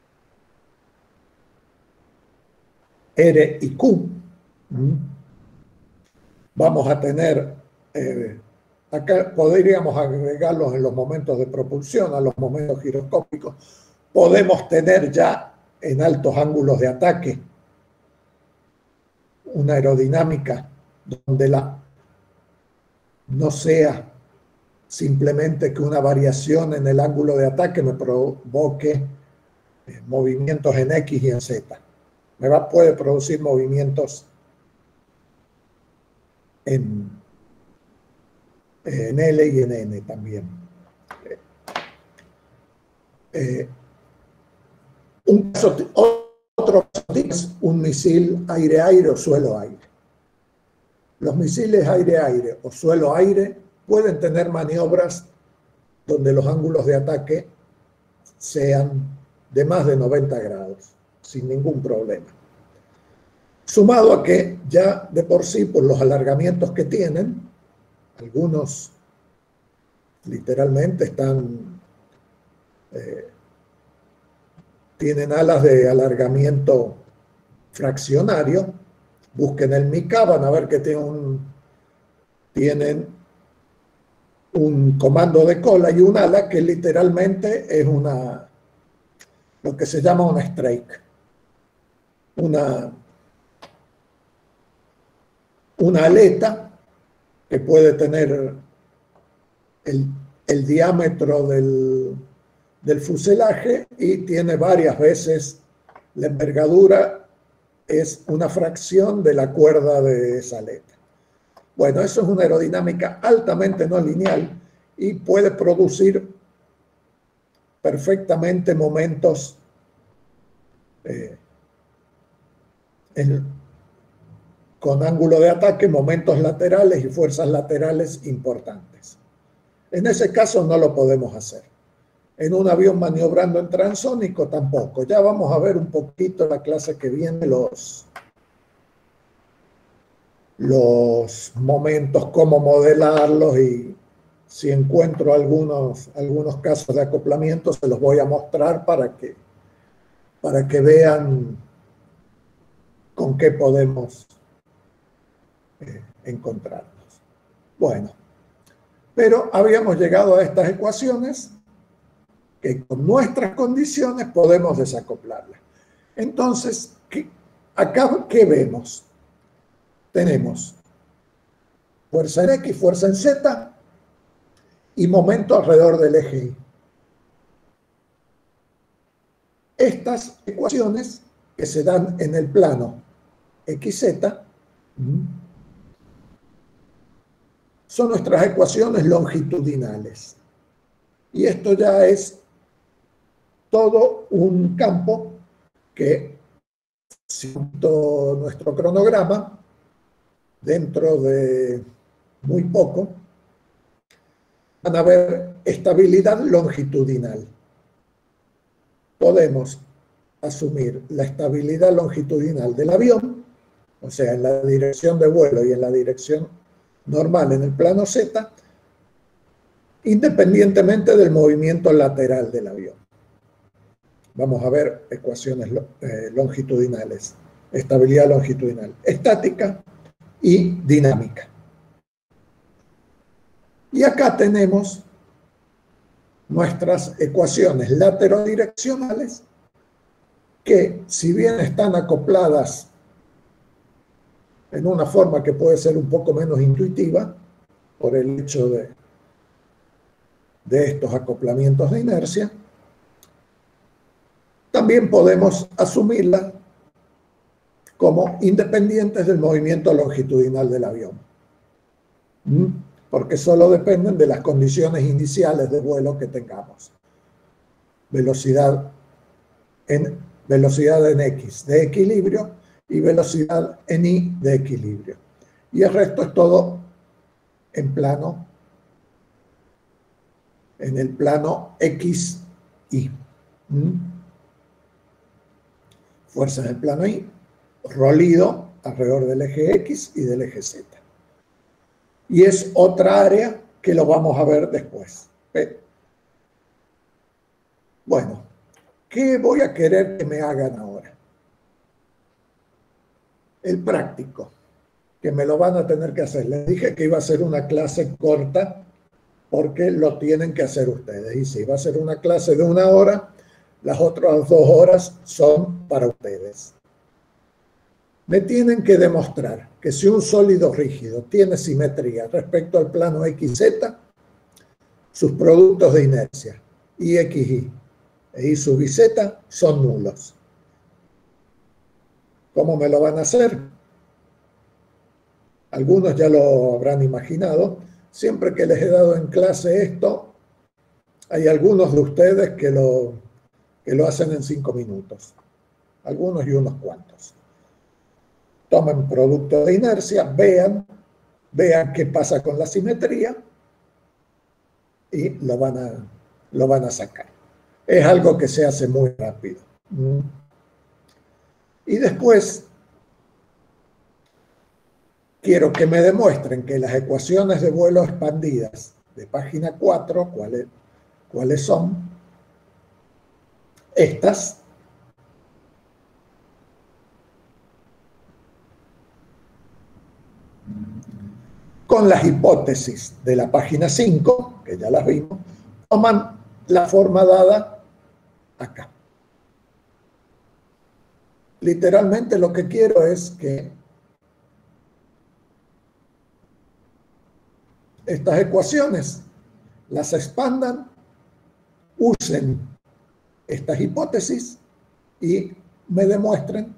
R y Q. Vamos a tener, eh, acá podríamos agregarlos en los momentos de propulsión, a los momentos giroscópicos. Podemos tener ya en altos ángulos de ataque una aerodinámica donde la no sea simplemente que una variación en el ángulo de ataque me provoque eh, movimientos en X y en Z. Me va, puede producir movimientos en, en L y en N también. Eh, un caso, otro es un misil aire-aire o suelo-aire. Los misiles aire-aire o suelo-aire pueden tener maniobras donde los ángulos de ataque sean de más de noventa grados, sin ningún problema. Sumado a que ya de por sí, por los alargamientos que tienen, algunos literalmente están, eh, tienen alas de alargamiento fraccionario. Busquen el MICA, van a ver que tienen un, tienen un comando de cola y un ala que literalmente es una, lo que se llama una strike, una, una aleta que puede tener el, el diámetro del, del fuselaje y tiene varias veces la envergadura, es una fracción de la cuerda de esa aleta. Bueno, eso es una aerodinámica altamente no lineal y puede producir perfectamente momentos eh, en, con ángulo de ataque, momentos laterales y fuerzas laterales importantes. En ese caso no lo podemos hacer. En un avión maniobrando en transónico tampoco. Ya vamos a ver un poquito la clase que viene los, los momentos, cómo modelarlos, y si encuentro algunos, algunos casos de acoplamiento se los voy a mostrar para que, para que vean con qué podemos eh, encontrarnos. Bueno, pero habíamos llegado a estas ecuaciones que con nuestras condiciones podemos desacoplarlas. Entonces, ¿qué, acá qué vemos? Tenemos fuerza en X, fuerza en Z y momento alrededor del eje Y. Estas ecuaciones que se dan en el plano equis zeta son nuestras ecuaciones longitudinales. Y esto ya es todo un campo que, siendo nuestro cronograma, dentro de muy poco, van a ver estabilidad longitudinal. Podemos asumir la estabilidad longitudinal del avión, o sea, en la dirección de vuelo y en la dirección normal en el plano Z, independientemente del movimiento lateral del avión. Vamos a ver ecuaciones eh, longitudinales, estabilidad longitudinal, estática y dinámica. Y acá tenemos nuestras ecuaciones laterodireccionales que, si bien están acopladas en una forma que puede ser un poco menos intuitiva por el hecho de, de estos acoplamientos de inercia, también podemos asumirlas como independientes del movimiento longitudinal del avión, porque solo dependen de las condiciones iniciales de vuelo que tengamos. Velocidad en, velocidad en X de equilibrio y velocidad en Y de equilibrio. Y el resto es todo en plano, en el plano equis y. Fuerza en el plano Y, rolido alrededor del eje X y del eje Z. Y es otra área que lo vamos a ver después. ¿Ve? Bueno, ¿qué voy a querer que me hagan ahora? El práctico, que me lo van a tener que hacer. Les dije que iba a ser una clase corta porque lo tienen que hacer ustedes. Y si va a ser una clase de una hora, las otras dos horas son para ustedes. Me tienen que demostrar que si un sólido rígido tiene simetría respecto al plano equis zeta, sus productos de inercia, I equis Y e I sub I zeta, son nulos. ¿Cómo me lo van a hacer? Algunos ya lo habrán imaginado. Siempre que les he dado en clase esto, hay algunos de ustedes que lo, que lo hacen en cinco minutos. Algunos y unos cuantos. Tomen producto de inercia, vean, vean qué pasa con la simetría y lo van a, lo van a sacar. Es algo que se hace muy rápido. Y después quiero que me demuestren que las ecuaciones de vuelo expandidas de página cuatro, ¿cuáles, cuáles son? Estas. Con las hipótesis de la página cinco, que ya las vimos, toman la forma dada acá. Literalmente lo que quiero es que estas ecuaciones las expandan, usen estas hipótesis y me demuestren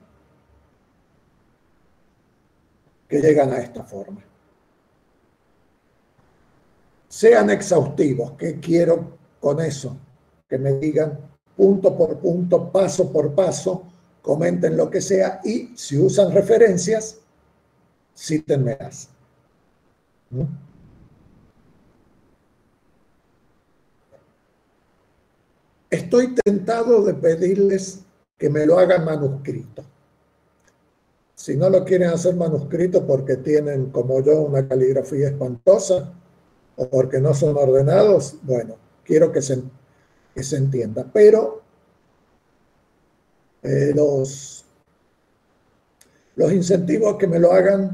que llegan a esta forma. Sean exhaustivos. ¿Qué quiero con eso? Que me digan punto por punto, paso por paso, comenten lo que sea y si usan referencias, cítenmelas. ¿Mm? Estoy tentado de pedirles que me lo hagan manuscrito. Si no lo quieren hacer manuscrito porque tienen, como yo, una caligrafía espantosa o porque no son ordenados, bueno, quiero que se, que se entienda. Pero eh, los, los incentivos a que me lo hagan,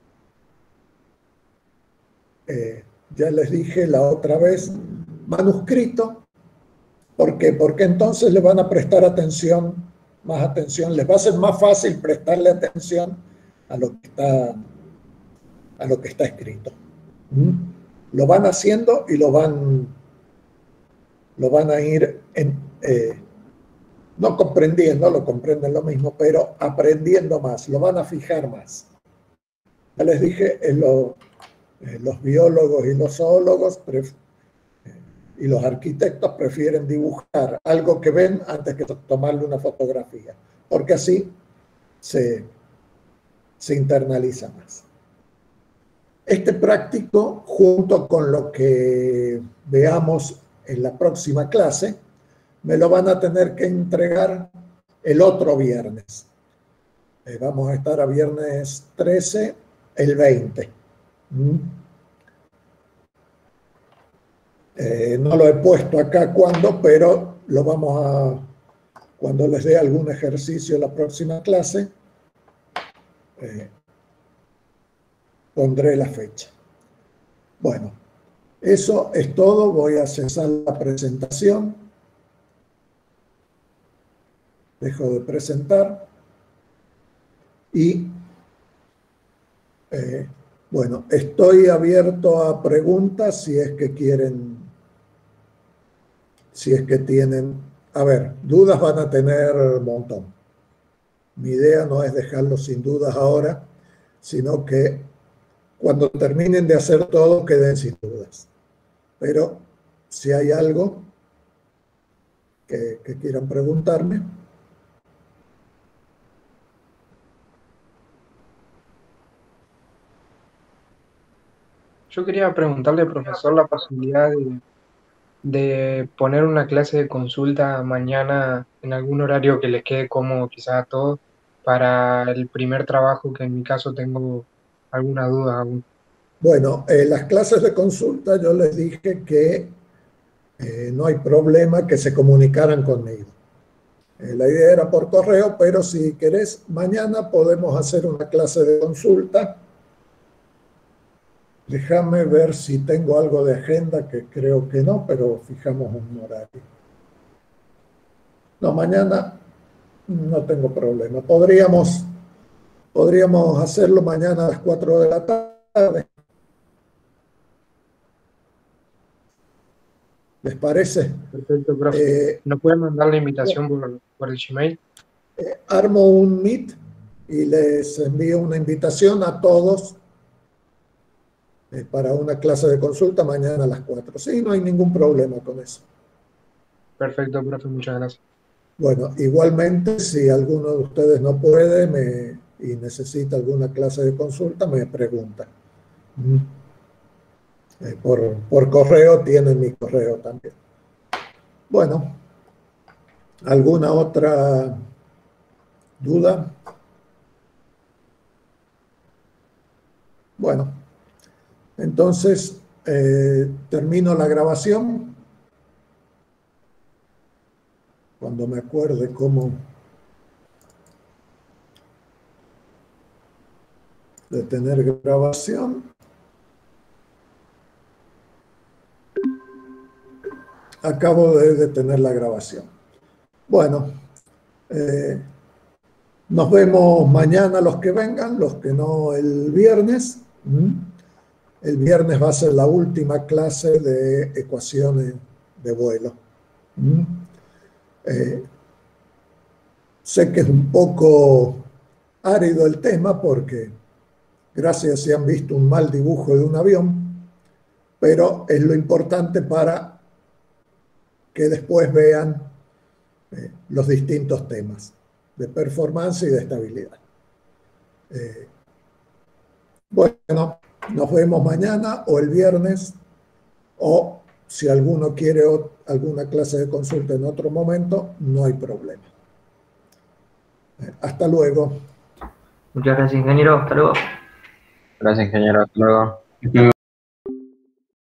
eh, ya les dije la otra vez, manuscrito. ¿Por qué? Porque entonces le van a prestar atención, más atención, les va a ser más fácil prestarle atención a lo que está, a lo que está escrito. ¿Mm? Lo van haciendo y lo van, lo van a ir, en, eh, no comprendiendo, lo comprenden lo mismo, pero aprendiendo más, lo van a fijar más. Ya les dije, en lo, eh, los biólogos y los zoólogos y los arquitectos prefieren dibujar algo que ven antes que tomarle una fotografía, porque así se, se internaliza más. Este práctico, junto con lo que veamos en la próxima clase, me lo van a tener que entregar el otro viernes. Eh, vamos a estar a viernes trece, el veinte. ¿Mm? Eh, no lo he puesto acá cuándo, pero lo vamos a, cuando les dé algún ejercicio en la próxima clase, eh, pondré la fecha. Bueno, eso es todo. Voy a cesar la presentación. Dejo de presentar. Y, eh, bueno, estoy abierto a preguntas si es que quieren, si es que tienen. A ver, dudas van a tener un montón. Mi idea no es dejarlos sin dudas ahora, sino que cuando terminen de hacer todo, queden sin dudas. Pero si hay algo que, que quieran preguntarme. Yo quería preguntarle, profesor, la posibilidad de, de poner una clase de consulta mañana en algún horario que les quede cómodo quizás a todos para el primer trabajo, que en mi caso tengo alguna duda aún. Bueno, en eh, las clases de consulta yo les dije que eh, no hay problema que se comunicaran conmigo. Eh, la idea era por correo, pero si querés, mañana podemos hacer una clase de consulta. Déjame ver si tengo algo de agenda, que creo que no, pero fijamos un horario. No, mañana no tengo problema. Podríamos, podríamos hacerlo mañana a las cuatro de la tarde. ¿Les parece? Perfecto, profe. Eh, ¿No pueden mandar la invitación por, por el Gmail? eh, armo un Meet y les envío una invitación a todos eh, para una clase de consulta mañana a las cuatro. Sí, no hay ningún problema con eso. Perfecto, profe, muchas gracias. Bueno, igualmente, si alguno de ustedes no puede me, y necesita alguna clase de consulta, me pregunta. ¿Mm? Eh, por, por correo, tienen mi correo también. Bueno, ¿alguna otra duda? Bueno, entonces eh, termino la grabación. Cuando me acuerde cómo detener grabación. Acabo de detener la grabación. Bueno, eh, nos vemos mañana los que vengan, los que no el viernes. El viernes va a ser la última clase de ecuaciones de vuelo. Eh, sé que es un poco árido el tema porque gracias si han visto un mal dibujo de un avión, pero es lo importante para que después vean eh, los distintos temas de performance y de estabilidad. Eh, bueno, nos vemos mañana o el viernes, o si alguno quiere alguna clase de consulta en otro momento, no hay problema. Eh, hasta luego. Muchas gracias, ingeniero. Hasta luego. Gracias, ingeniero. Hasta luego.